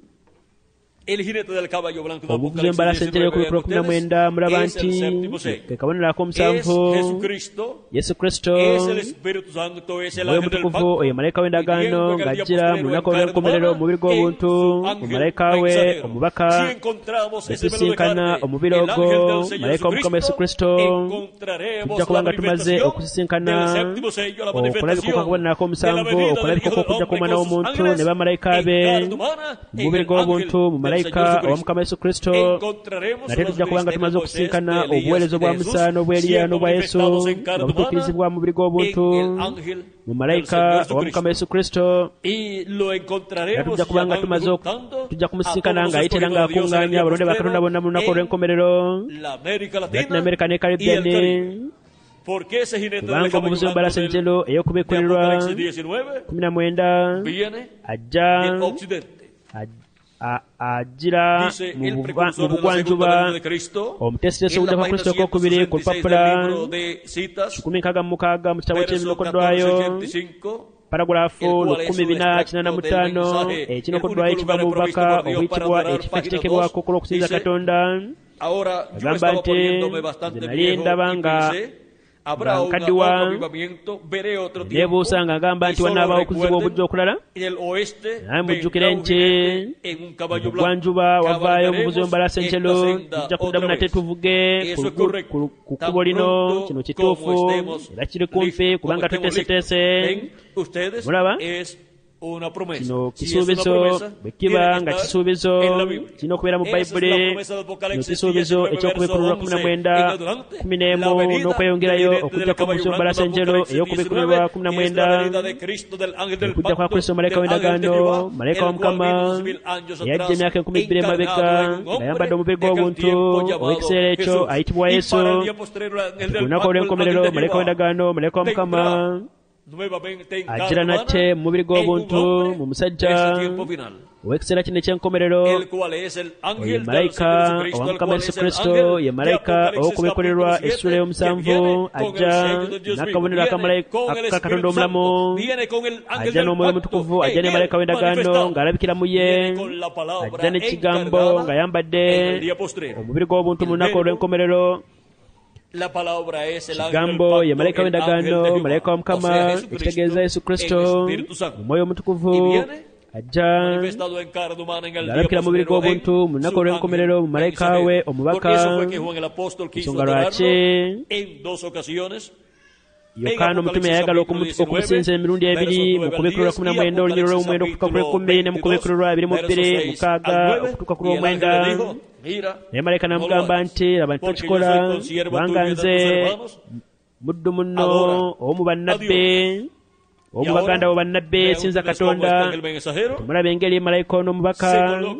omuvuzi w'embalaasi enjeru ey'okubikkulwa 19 mulaba nti ke kabonero ak'omusanvu Yesu Kristo, Omwoyo Omutukuvu oyo malayika w'endagaano ng'ajjira mu lunaku olw'enkomerero mu mubiri gw'obuntu mu malayika we omubaka. Bwe tusisinkana omubiri ogwo malayika w'Omukama Yesu Kristo, tujja kubanga tumaze okusisinkana okulabika okw'akabonero ak'omusanvu, okulabika okw'okujja kw'Omwana w'Omuntu ne bamalayika be mu mubiri gw'obuntu mu malayika malayika ow'omukama Yesu Kristo nate tujja kuba nga tumaze okusinkana obuweereza bwa Musa n'obwa Eriya n'obwa Yesu nga butuukirizibwa mu mubiri gw'obuntu mu malayika ow'omukama Yesu Kristo nga tujja kuba nga tujja kumusinkana ng'ayitera ng'akuŋŋaanya abalonde ba Katonda bonna mu lunaku olw'enkomerero Latin America ne Caribbean kubanga omuvuzi w'embalasenjero ey'okubikkulirwa 19 ajira mu bugwanjuba omuteesiteesi obudde kwa Kristo okokubiri ku lupapula 16 mu kitabo ky'ebinokoddwayo paragulaafu 1485 ekinokoddwayo kiva mu bubaka obuyitibwa ekifo ekiteekebwako olw'okusinza Katonda agamba nti nali ndaba nga nkaddiwa neebuusa nga agamba nti wanaabaawo okuziba obujja okulala naye mujjukire nti mugwanjuba wavaayo omuvuzi w'embalasenjero tujja kuddamu nate tuvuge ku kkubo lino kino kituufu era kiri kumpi kubanga tuteeseteese mulaba kino kisuubizo bwe kiba nga kisuubizo kirina okubeera mu Bayibuli kino kisuubizo eky'okubikkulirwa 19 11 n'okweyongerayo okujja kwa muvuzi w'embalasenjero ey'okubikkulirwa 19 okujja kwa Kristo malayika w'endagaano malayika wa Mukama eyajja emyaka 12 emabega ng'ayambadde omubiri gw'obuntu ow'ekiseera ekyo ayitibwa Yesu ku lunaku olw'enkomerero malayika w'endagaano malayika wa Mukama ajira nate mu mubiri gw'obuntu mu musajja ow'ekiseera kino eky'enkomerero ye malayika ow'omukama Yesu Kristo ye malayika ow'okubikkulirwa essula ey'omusanvu ajja n'akabonero aka Katonda omulamu ajja n'omwoyo omutukuvu ajja ne malayika w'endagaano ng'alabikira mu ye ajja n'ekigambo ng'ayambadde omubiri gw'obuntu mu lunaku olw'enkomerero kigambo ye malayika w'endagaano malayika wa Mukama ekitegeeza Yesu Kristo omwoyo omutukuvu ajja ng'alabikira mu mubiri gw'obuntu mu lunaku olw'enkomerero mu malayika we omubaka ensonga lwaki Yokaana omutume yayagala okumusinza emirundi ebiri mu kubikkulirwa 19 olunyiriro lw'omwenda okutuuka ku lw'ekumi ne mu kubikkulirwa 22 6 okutuuka ku lw'omwenda naye malayika n'amugamba nti laba ntokikola kubanga nze muddu munno omu bannabbi omu baganda bo bannabbi sinza Katonda tumulabe engeri malayika ono omubaka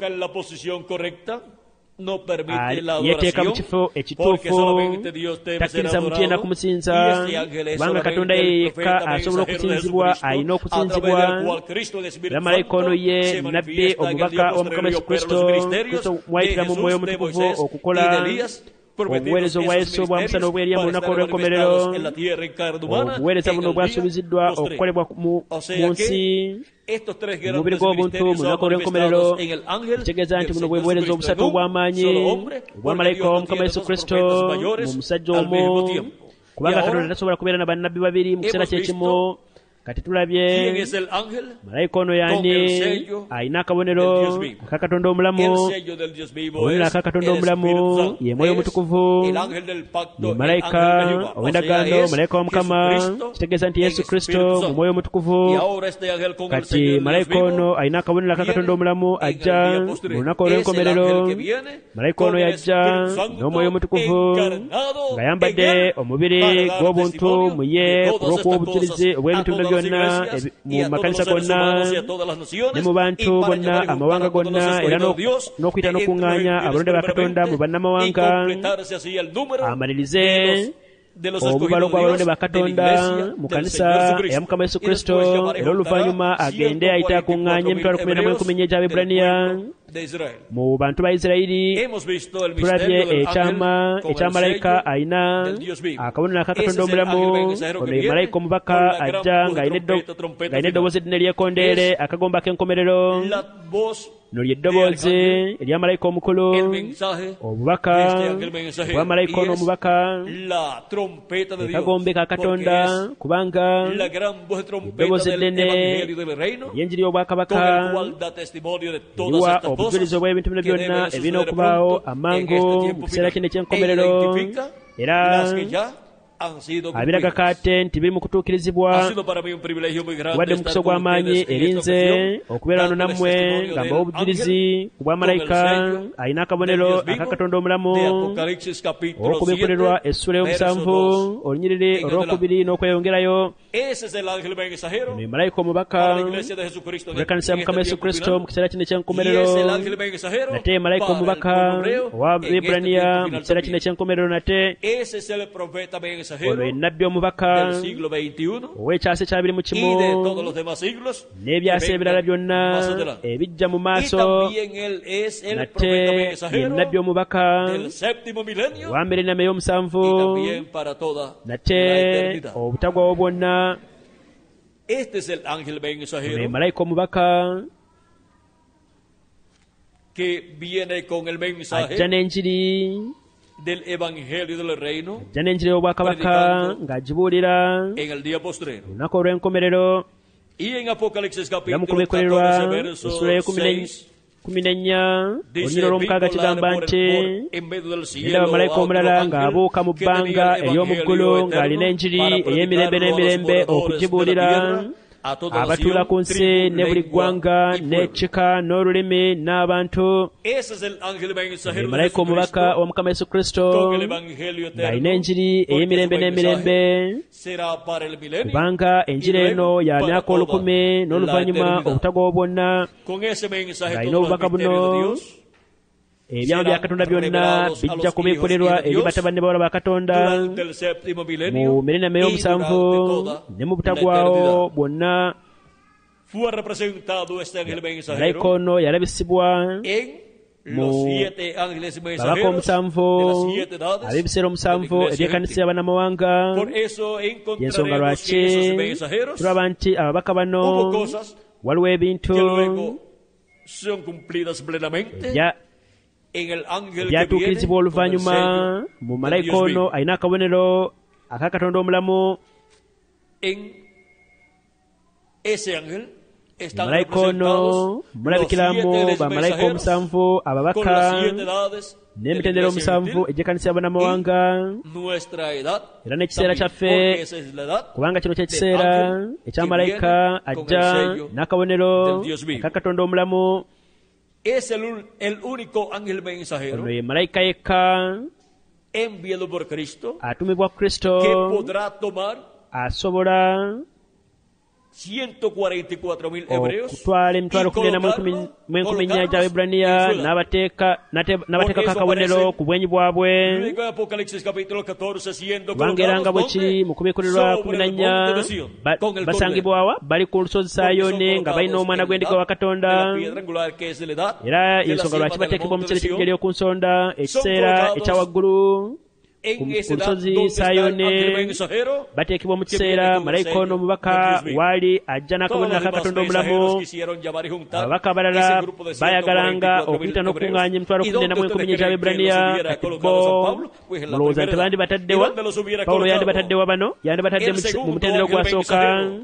yeteeka mu kifo ekituufu takkiriza muntu yenna kumusinza kubanga Katonda yekka asobola okusinzibwa alina okusinzibwa era malayika ono ye nabbi omubaka w'omukama Yesu Kristo mwayitira mu mwoyo omutukuvu okukola obuweereza obwa Yesu obwa Musa n'obwa Eriya mu lunaku olw'enkomerero obuweereza buno bwasuubiziddwa okukolebwa mu nsi mu mubiri gw'obuntu mu lunaku olw'enkomerero kitegeeza nti buno bwe buweereza obusatu obw'amaanyi obwa malayika w'omukama Yesu Kristo mu musajja omu kubanga Katonda tasobola kubeera na bannabbi babiri mu kiseera kyekimu kati tulabye malayika ono yaani alina akabonero aka Katonda omulamu obonero aka Katonda omulamu ye mwoyo omutukuvu ye malayika ow'endagaano malayika wa Mukama kitegeeza nti Yesu Kristo mu mwoyo omutukuvu kati malayika ono alina akabonero aka Katonda omulamu ajja mu lunaku olw'enkomerero malayika ono yajja n'omwoyo omutukuvu ng'ayambadde omubiri gw'obuntu mu ye ku lw'okuwa obujulizi obw'ebitundu byonna mu makanisa gonna ne mu bantu bonna amawanga gonna era n'okuyita n'okuŋŋaanya abalonde ba Katonda mu bannamawanga amalirize obubalo gw'abalonde ba Katonda mu kanisa eya Mukama Yesu Kristo era oluvannyuma agende ayite akuŋŋaanye emitwalo 11 egy'Abebbulaniya mu bantu ba Isirayiri tulabye ekyama ekya malayika alina akabonero aka Katonda omulamu ono ye malayika omubaka ajja ng'alina eddoboozi eddene ly'ekkondeere akagomba k'enkomerero no ly'eddoboozi erya malayika omukulu obubaka obwa malayika ono omubaka ekagombe ka Katonda kubanga eddoboozi eddene ery'enjiri y'obwakabaka eriwa obujulizi obw'ebintu bino byonna ebirina okubaawo amangu mu kiseera kino eky'enkomerero era han sido abiraga cumplidas. kate nti biri mu Ha kutuukirizibwa sido para mí un privilegio muy grande wadde estar mukisa con gw'amaanyi ustedes en eri esta nze ocasión, okubeera wano dándoles nammwe testimonio nga del mbawa obujulizi ángel ku bwa malayika con el sello alina del akabonero Dios vivo aka Katonda omulamu de Apocalipsis capítulo okubikulirwa 7, essula verso ey'omusanvu 2 olunyiriri en olwokubiri n'okweyongerayo. Ese es el ángel mensajero Ono ye malayika omubaka para la iglesia de Jesucristo en olw'ekkanisa ya este mukama yesu tiempo kristo final. mu kiseera kino Y eky'enkomerero, es el ángel mensajero nate ye malayika para el omubaka pueblo hebreo owa en este Ebraniya tiempo mu final kiseera kino también. eky'enkomerero. Nate Ese es el profeta ono ye mensajero nnabbi omubaka del siglo XXI ow'ekyasa ekya 21 y de todos los demás siglos n'ebyasa que ebirala vengan byonna más adelante. ebijja mu Y maaso. también él es el Nate profeta ye mensajero nnabbi omubaka del séptimo milenio wa mbiri enama ey'omusanvu, y también para toda la nate eternidad. obutagwawo bwonna. Este es el ángel Ono ye mensajero malayika omubaka que viene con el ajja mensaje n'enjiri del evangelio del reino ajja n'enjiri y'obwakabaka ng'agibuulira en el día postrero. olunaku olw'enkomerero. Y en Apocalipsis Era mu capítulo kubikulirwa 14 verso essula y'ekumi 6 n'ennya dice, olunyiri olw'omukaaga vi kigamba volar nti en medio del cielo ndaba malayika a omulala otro ng'abuuka mu ángel que tenía bbanga el ery'omu evangelio ggulu eterno ng'alina enjiri para ey'emirembe predicarlo a los n'emirembe moradores de la okugibuulira tierra, a toda abatuula ku nación, nsi tribu, ne buli lengua ggwanga y pueblo. n'ekika n'olulimi n'abantu. Ese es el ángel mensajero de malayika omubaka Jesucristo wa mukama yesu kristo con el evangelio ng'alina eterno, enjiri porque ey'emirembe su n'emirembe, mensaje será para el milenio kubanga enjiri y eno luego ya para myaka toda olukumi la n'oluvannyuma eternidad. obutagwawo bwonna. Con ese mensaje ng'alina todos los obubaka buno misterios de Dios ebyama bya Katonda byonna bijja kubikulirwa eri batabani bawala ba Katonda durante el séptimo milenio mu mirenamo y ey'omusanvu durante toda ne mu la butagwawo eternidad. bwonna. Fue representado este ángel Malayika mensajero ono yalabisibwa en mu los 7 ángeles babaka mensajeros omusanvu de las 7 edades ab'ebiseera omusanvu de la iglesia eby'ekkanisa gentil. y'abannamawanga. Por eso y'ensonga encontraremos lwaki que esos mensajeros tulaba nti ababaka bano hubo cosas waliwo ebintu que luego son cumplidas plenamente ebya- en el ángel que ebyatuukirizibwa viene con el oluvannyuma sello mu del malayika Dios ono vivo. alina akabonero aka Katonda omulamu. En ese ángel están malayika representados ono los 7 mulabikiramu ángeles bamalayika mensajeros omusanvu con ababaka las 7 edades de la n'emitendera iglesia omusanvu gentil egy'ekkanisa y'abannamawanga, y nuestra edad era n'ekiseera también, kyaffe, porque esa es la edad kubanga kino ky'ekiseera del ekya ángel malayika que viene ajja con el sello n'akabonero del Dios vivo. aka Katonda omulamu. es el único ángel mensajero Ono ye malayika yekka enviado por Cristo atumibwa Kristo que podrá tomar asobola 144,000 hebreos okutwala y emitwalo 14,000 gy'Abeebraniya n'abateekako akabonero ku bwenyi bwabwe. luego en Apocalipsis capítulo 14 siendo kubanga era nga bwe colocados kiri mu kubikulirwa sobre el 14 monte de Sion, con el basangibwa wa bali ku lusozi Sayoni nga balina omwana gw'endiga wa Katonda. Era ensonga lwaki bateekebwa mu kiseera ekijja ery'oku nsonda, ekiseera ekya waggulu ku lusozi Sayoni, bateekebwa mu kiseera malayika ono omubaka waali ajja n'akabonero aka Katonda omulamu. Ababaka abalala baayagalanga okuyita n'okuŋŋaanya emitwalo 14,000 gy'Abeebraniya, kati bo mulowooza nti bandibataddewa? Pawulo yandibataddewa bano? Yandibatadde mu mutendera ogwasooka?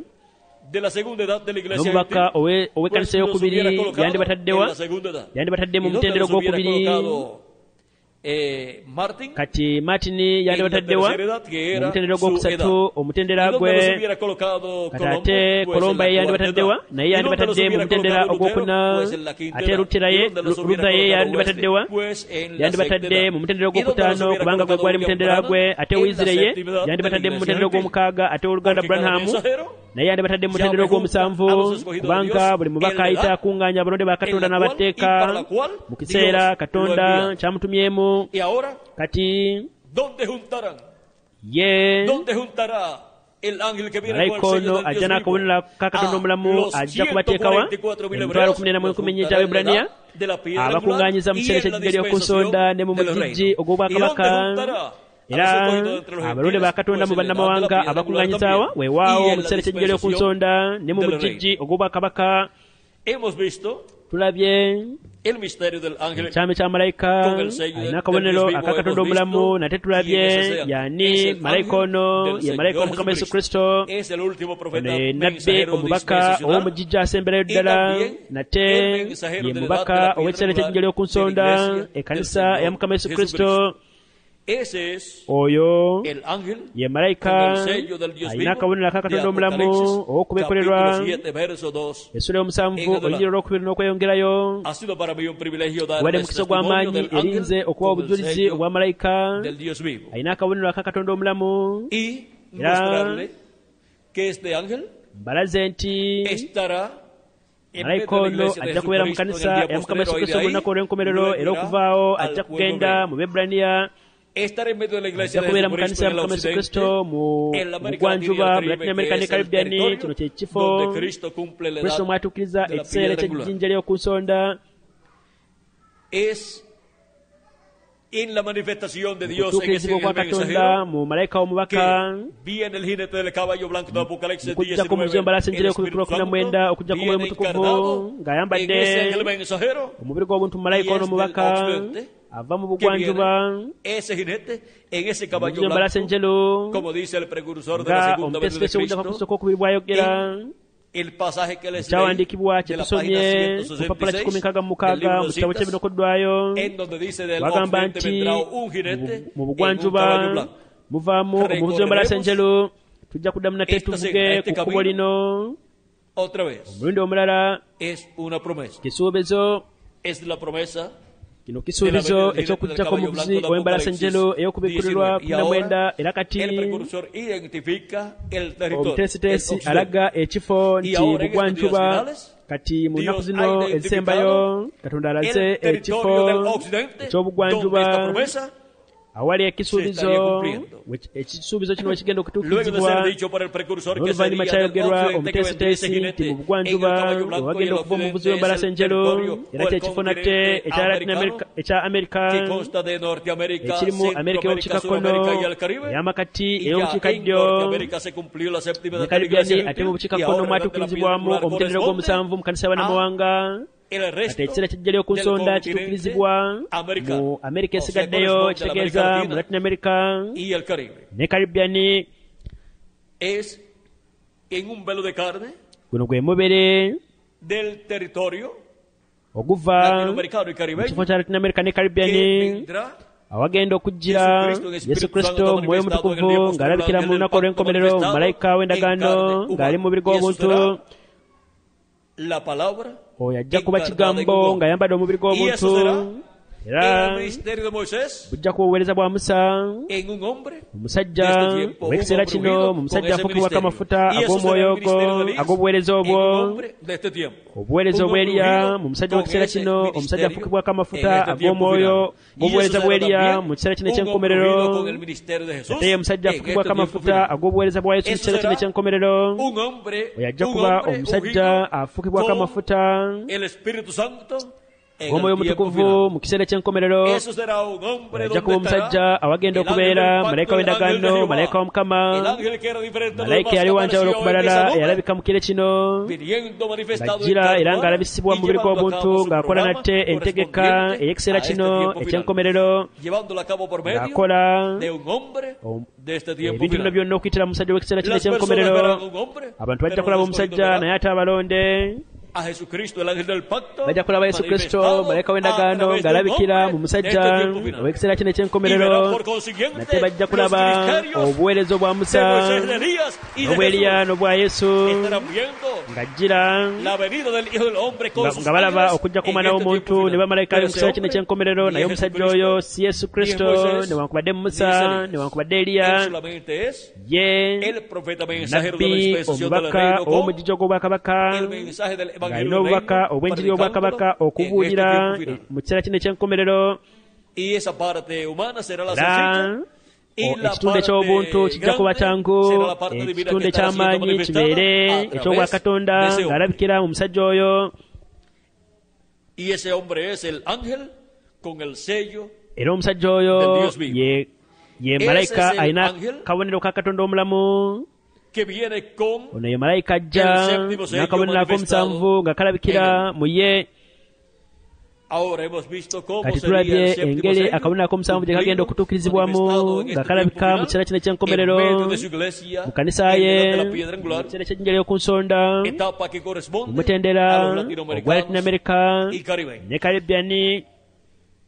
n'omubaka ow'ekkanisa ey'okubiri yandibataddewa? Yandibatadde mu mutendera ogw'okubiri. Kati Martini yandibataddewa mu mutendera ogwokusatu, omutendera gwe. Kati ate Kolomba ye yandibataddewa? Naye yandibatadde mu mutendera ogwokuna. Ate Luther ye yandibataddewa? Yandibatadde mu mutendera ogwokutaano kubanga gwe gwali mutendera gwe. Ate Wesley ye yandibatadde mu mutendera ogw'omukaaga. Ate oluganda Branham naye yandibatadde mu mutendera ogw'omusanvu kubanga buli mubaka ayita akuŋŋaanya abalonde ba Katonda n'abateeka mu kiseera Katonda kyamutumyemu. Kati ye malayika ono ajja n'akabonero ka Katonda omulamu ajja kubateekawa emitwalo 14,000 gy'Abeebraniya abakuŋŋaanyiza mu kiseera ky'ejjija ly'oku nsonda ne mu mugigi ogw'obwakabaka. Era abalonde ba Katonda mu bannamawanga abakuŋŋaanyizaawa weewaawo mu kiseera ky'ejjija ly'oku nsonda ne mu mugigi ogw'obwakabaka. Tulabye ekyama kya malayika alina akabonero aka Katonda omulamu. Nate tulabye yani malayika ono ye malayika w'Omukama Yesu Kristo. Ono ye nabbi omubaka ow'omugigi asemberayo ddala. Nate ye mubaka ow'ekiseera ky'ejjija ly'oku nsonda, ekkanisa ya Mukama Yesu Kristo. Ese es oyo el ángel ye con malayika el sello del Dios alina vivo akabonero ka de katonda omulamu Apocalipsis, ow'okubeererwa capítulo 7, verso 2. essula y'omusanvu En adelante. olugero lw'okubiri n'okweyongerayo Ha sido para mí un privilegio dar obadde este mukisa testimonio gw'amaanyi del erinze ángel okuwa con el obujulizi sello obwa malayika del Dios vivo alina akabonero ka katonda omulamu y Era- mostrarle que este ángel mbalaze nti estará en malayika medio de la ono iglesia de ajja kubeera mu Jesucristo en kanisa el día ya mukama yesu postrero, y de kristo mu lunaku ahí olw'enkomerero luego era irá okuvaawo al ajja pueblo kugenda hebreo. mu bebbulaniya Estar en medio de la iglesia ajja de kubeera mu Jesucristo kanisa en ya el mukama yesu occidente, kristo mu en la América bugwanjuba Latina mu y el latin Caribe, america que ne es el caribbean kino territorio kye kifo donde Cristo cumple la kristo edad mwatuukiriza de la ekiseera piedra angular. ky'ejjinja ly'oku nsonda Es en la manifestación de Dios en ese okutuukirizibwa kwa katonda mensajero mu malayika omubaka que viene el jinete del caballo blanco de Apocalipsis okujjako mu 19, mbalasi el enjiri Espíritu okubikula Santo 19 okujja kumwoyo viene mutukuvu encarnado en ng'ayambadde ese ángel mensajero omubiri gw'obuntu mu malayika y ono es del omubaka occidente ava mu que bugwanjuba viene ese jinete en ese caballo omubiri embalasi blanco, enjeru como dice el precursor de la nga segunda venida omutesitesi de obujja kwa Cristo, kristo kw'okubiri bwayogera el pasaje que les leí kyawandiikibwa de la kyetusomye página ku papula 166 166 del libro mu de kitabo citas, ky'ebinokoddwayo en donde dice del bagamba occidente nti vendrá un jinete mu en un bugwanjuba caballo blanco. muvaamu omuvuzi w'embalasi enjeru tujja kuddamu nate Esta tuvuge senda, este ku kkubo camino. lino Otra vez, omulundi omulala es una promesa. kisuubizo Es la promesa kino kisuubizo eky'okujjako omuvuzi ow'embalasi enjeru ey'okubikkulirwa 19 era kati el precursor identifica el territorio. omuteesiteesi el occidente. alaga ekifo Y nti ahora en estos bugwanjuba días finales, kati mu nnaku Dios zino ha identificado ezisembayo katonda alaze el territorio del ekifo occidente eky'obugwanjuba donde esta promesa awali se ekisuubizo estaría cumpliendo. ekisuubizo kino wekigenda luego de okutuukirizibwa ser dicho por el precursor que n'oluvannyuma sería del kyayogerwa occidente que vendría ese omuteesiteesi nti jinete mu en el bugwanjuba caballo blanco y wagenda el okuva omuvuzi occidente es w'embalasi el enjeru territorio era o el kyekifo nate continente ekya amerika que consta de Norteamérica, ekirimu amerika Centroamérica, ey'obukiikakkono Suramérica y el Caribe. ey'amakati Y ya en ey'obukiikaddyo Norteamérica se cumplió la séptima ne edad de la iglesia kalibyani ate mu gentil, y bukiikakkono ahora mwatuukirizibwamu la piedra omutendera angular gw'omusanvu mu kanisa y'abannamawanga el ate resto ekiseera kijjali oku del nsonda continente kituukirizibwa americano. mu amerika O sea, esigaddeyo corresponde a la kitegeeza América mu Latina latin america y el Caribe. ne kalibyani Es en un velo de carne guno gwe mubiri del territorio oguva latinoamericano y mu caribeño kifo kya latin america ne que kalibyani vendrá awagenda okujjira yesu kristo mwoyo mutukuvu ng'alabikira mu lunaku olw'enkomerero mu malayika w'endagaano ng'ali mu mubiri gw'obuntu la palabra oyo ajja kuba kigambo ng'ayambadde omubiri gw'obuntu era el ministerio de Moisés bujja kuba obuweereza bwa musa en un hombre omusajja ow'ekiseera kino mu musajja afukibwako amafuta ag'omwoyo ogwo ag'obuweereza en obwo un hombre de este tiempo. obuweereza Un obwa hombre Eriya ungido mu musajja con w'ekiseera ese kino omusajja ministerio afukibwako amafuta en este tiempo ag'omwoyo final. Y g'obuweereza eso bwa será Eriya también mu kiseera kino un hombre eky'enkomerero ungido con el ministerio de Jesús ate ye musajja en afukibwako este tiempo amafuta final. ag'obuweereza bwa yesu mu Eso kiseera kino será eky'enkomerero un hombre oyo ajja kuba omusajja afukibwako con amafuta el Espíritu Santo en omwoyo el tiempo mutukuvu final. mu kiseera eky'enkomerero Eso será un hombre ajja kuba donde estará omusajja awagenda el okubeera ángel del malayika pacto, el ángel de w'endagaano Jehová, malayika w'omukama el ángel que era diferente de los malayika demás yali que wanjawulo apareció en esa okubalala nube, eyalabika mu kire kino viniendo manifestado en ng'ajjira carne era humana ng'alabisibwa y mu mubiri llevando a gw'obuntu cabo su ng'akola programa nate entegeka correspondiente ey'ekiseera a este kino tiempo final. eky'enkomerero Llevándolo a cabo por medio ng'akola de un hombre de este tiempo ebintu bino final. byonna okuyitira mu musajja w'ekiseera kino Las personas eky'enkomerero verán un hombre, abantu bajja pero kulaba los escogidos omusajja verán naye ate abalonde a Jesucristo, el ángel del pacto, bajja kulaba yesu kristo manifestado malayika a w'endagaano través de un ng'alabikira mu hombre musajja de este tiempo final. ow'ekiseera kino Y verán eky'enkomerero por consiguiente nate bajja los kulaba ministerios obuweereza obwa de musa Moisés, de Elías y de n'obwa Eriya Jesús. n'obwa yesu Estarán viendo ng'ajjira la venida del Hijo del Hombre con sus nga balaba ángeles okujja en kumwana este w'omuntu tiempo ne final. bamalayika ali mu Pero ese kiseera kino hombre, eky'enkomerero ni naye es omusajja Jesucristo, oyo si yesu kristo Moisés, newankubadde ni musa es Elías. newankubadde Él Eriya solamente es ye el profeta mensajero de la nabbi dispensación del omubaka reino con ow'omugigi ogw'obwakabaka el mensaje del ng'alina evangelio del obubaka reino obw'enjiri obwakabaka predicándolo okubuulira en este tiempo final. mu kiseera kino eky'enkomerero Y esa parte humana será la era sencilla. Y la ekitundu parte eky'obuntu kijja kuba grande kyangu será la parte divina ekitundu que estará siendo eky'amaanyi manifestada kibeere a través eky'obwakatonda de ese hombre. ng'alabikira mu musajja oyo Y ese hombre es el ángel con el sello era omusajja oyo del Dios vivo. ye Ese malayika es el alina ángel kabonero ka katonda omulamu que viene con ono ye malayika ajja el séptimo sello n'akabonero manifestado ak'omusanvu nga kalabikira mu ye ahora hemos visto cómo kati sería el tulabye séptimo engeri sello akabonero ak'omusanvu gye kagenda okutuukirizibwamu manifestado en nga este kalabika tiempo mu kiseera kino final, eky'enkomerero en medio de su iglesia, mu kanisa en ye medio de la piedra mu angular, kiseera ky'ejjinja ly'oku nsonda etapa que corresponde omutendera a los ogwa latin latinoamericanos america y caribeños. ne karibyani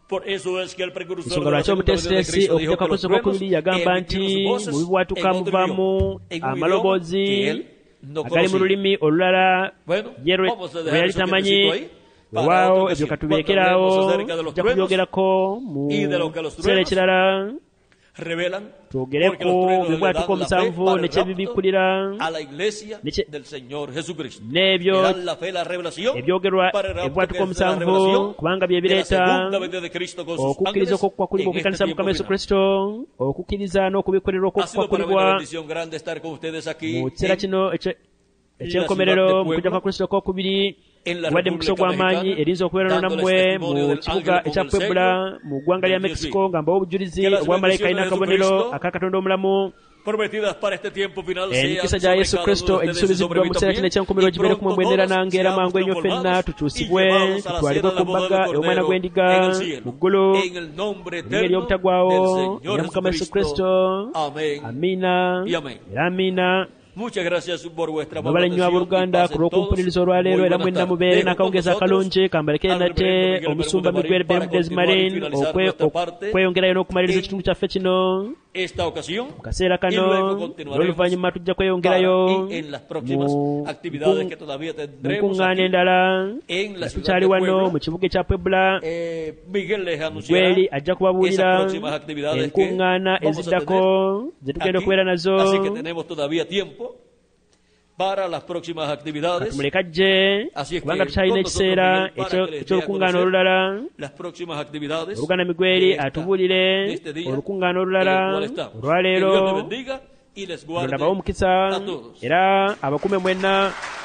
Por eso es que el precursor ensonga de la lwaki segunda venida de omuteesiteesi Cristo dijo okutuuka que ku los lusuku truenos lwokubiri yagamba nti emitirán sus voces mu bibwatuka en otro muvamu idioma, en un amaloboozi idioma que él no agali mu conocía. lulimi olulala Bueno, ye vamos a lwe dejar yali eso tamanyi. quietecito ahí para Weewaawo otra ebyo ocasión. katubirekeraawo Cuando hablemos acerca de los tujja truenos kubyogerako mu y de lo que los kiseera truenos ekirala revelan, porque twogereko los truenos le bibwatuka dan la fe omusanvu para el nekyebibikkulira rapto a la iglesia Neche- del Señor Jesucristo. n'ebyo Le dan la fe, la revelación ebyogerwa para el rapto, ebibwatuka que es la omusanvu revelación kubanga bye de la bireeta segunda venida de Cristo con sus okukkiriza ángeles okukwa kuli en kw'okukanisa este mukama tiempo yesu final. kristo okukkiriza n'okubikkulirwa Ha sido para mí una okukwakulibwa bendición grande estar con ustedes aquí mu kiseera en kino ekyenkomerero mu kujja kwa kristo okwokubiri wadde mukisa ogw'amaanyi erinza okubeerano nammwe mu kibuga ekya Puebla mu ggwanga lya Mexico nga mbawo obujulizi obwa malayika alina akabonero aka Katonda omulamu. prometidas para este tiempo final Emikisa gya Yesu Kristo egisuubizibwa mu kiseera kino ekyenkomerero gibeere ku mmwe mwenera nange era mangu ennyo ffenna tukyusibwe tutwalibwe ku mbaga ey'omwana gw'endiga mu ggulu erinnya ery'obutagwawo erya mukama Yesu Kristo. Amiina era amiina. Mubale nnyo abooluganda ku lw'okumpuliriza olwaleero era mwenna mubeere n'akawungeezi akalungi kambalekere nate omusumba Miguel Bermudez Marin okweyongerayo n'okumaliriza ekitundu kyaffe kino mu kaseera kano n'oluvannyuma tujja kweyongerayo mu nkuŋŋaana endala nga tukyali wano mu kibuga ekya Puebla. Miguel ajja kubabuulira enkuŋŋaana eziddako ze tugenda okubeera nazo. Para las próximas actividades. Tumuleka ajje kubanga tukyalina ekiseera eky'olukuŋŋaana olulala. Oluganda Miguel atubuulire olukuŋŋaana olulala olwaleero. Katonda abawe omukisa era abakume mwenna.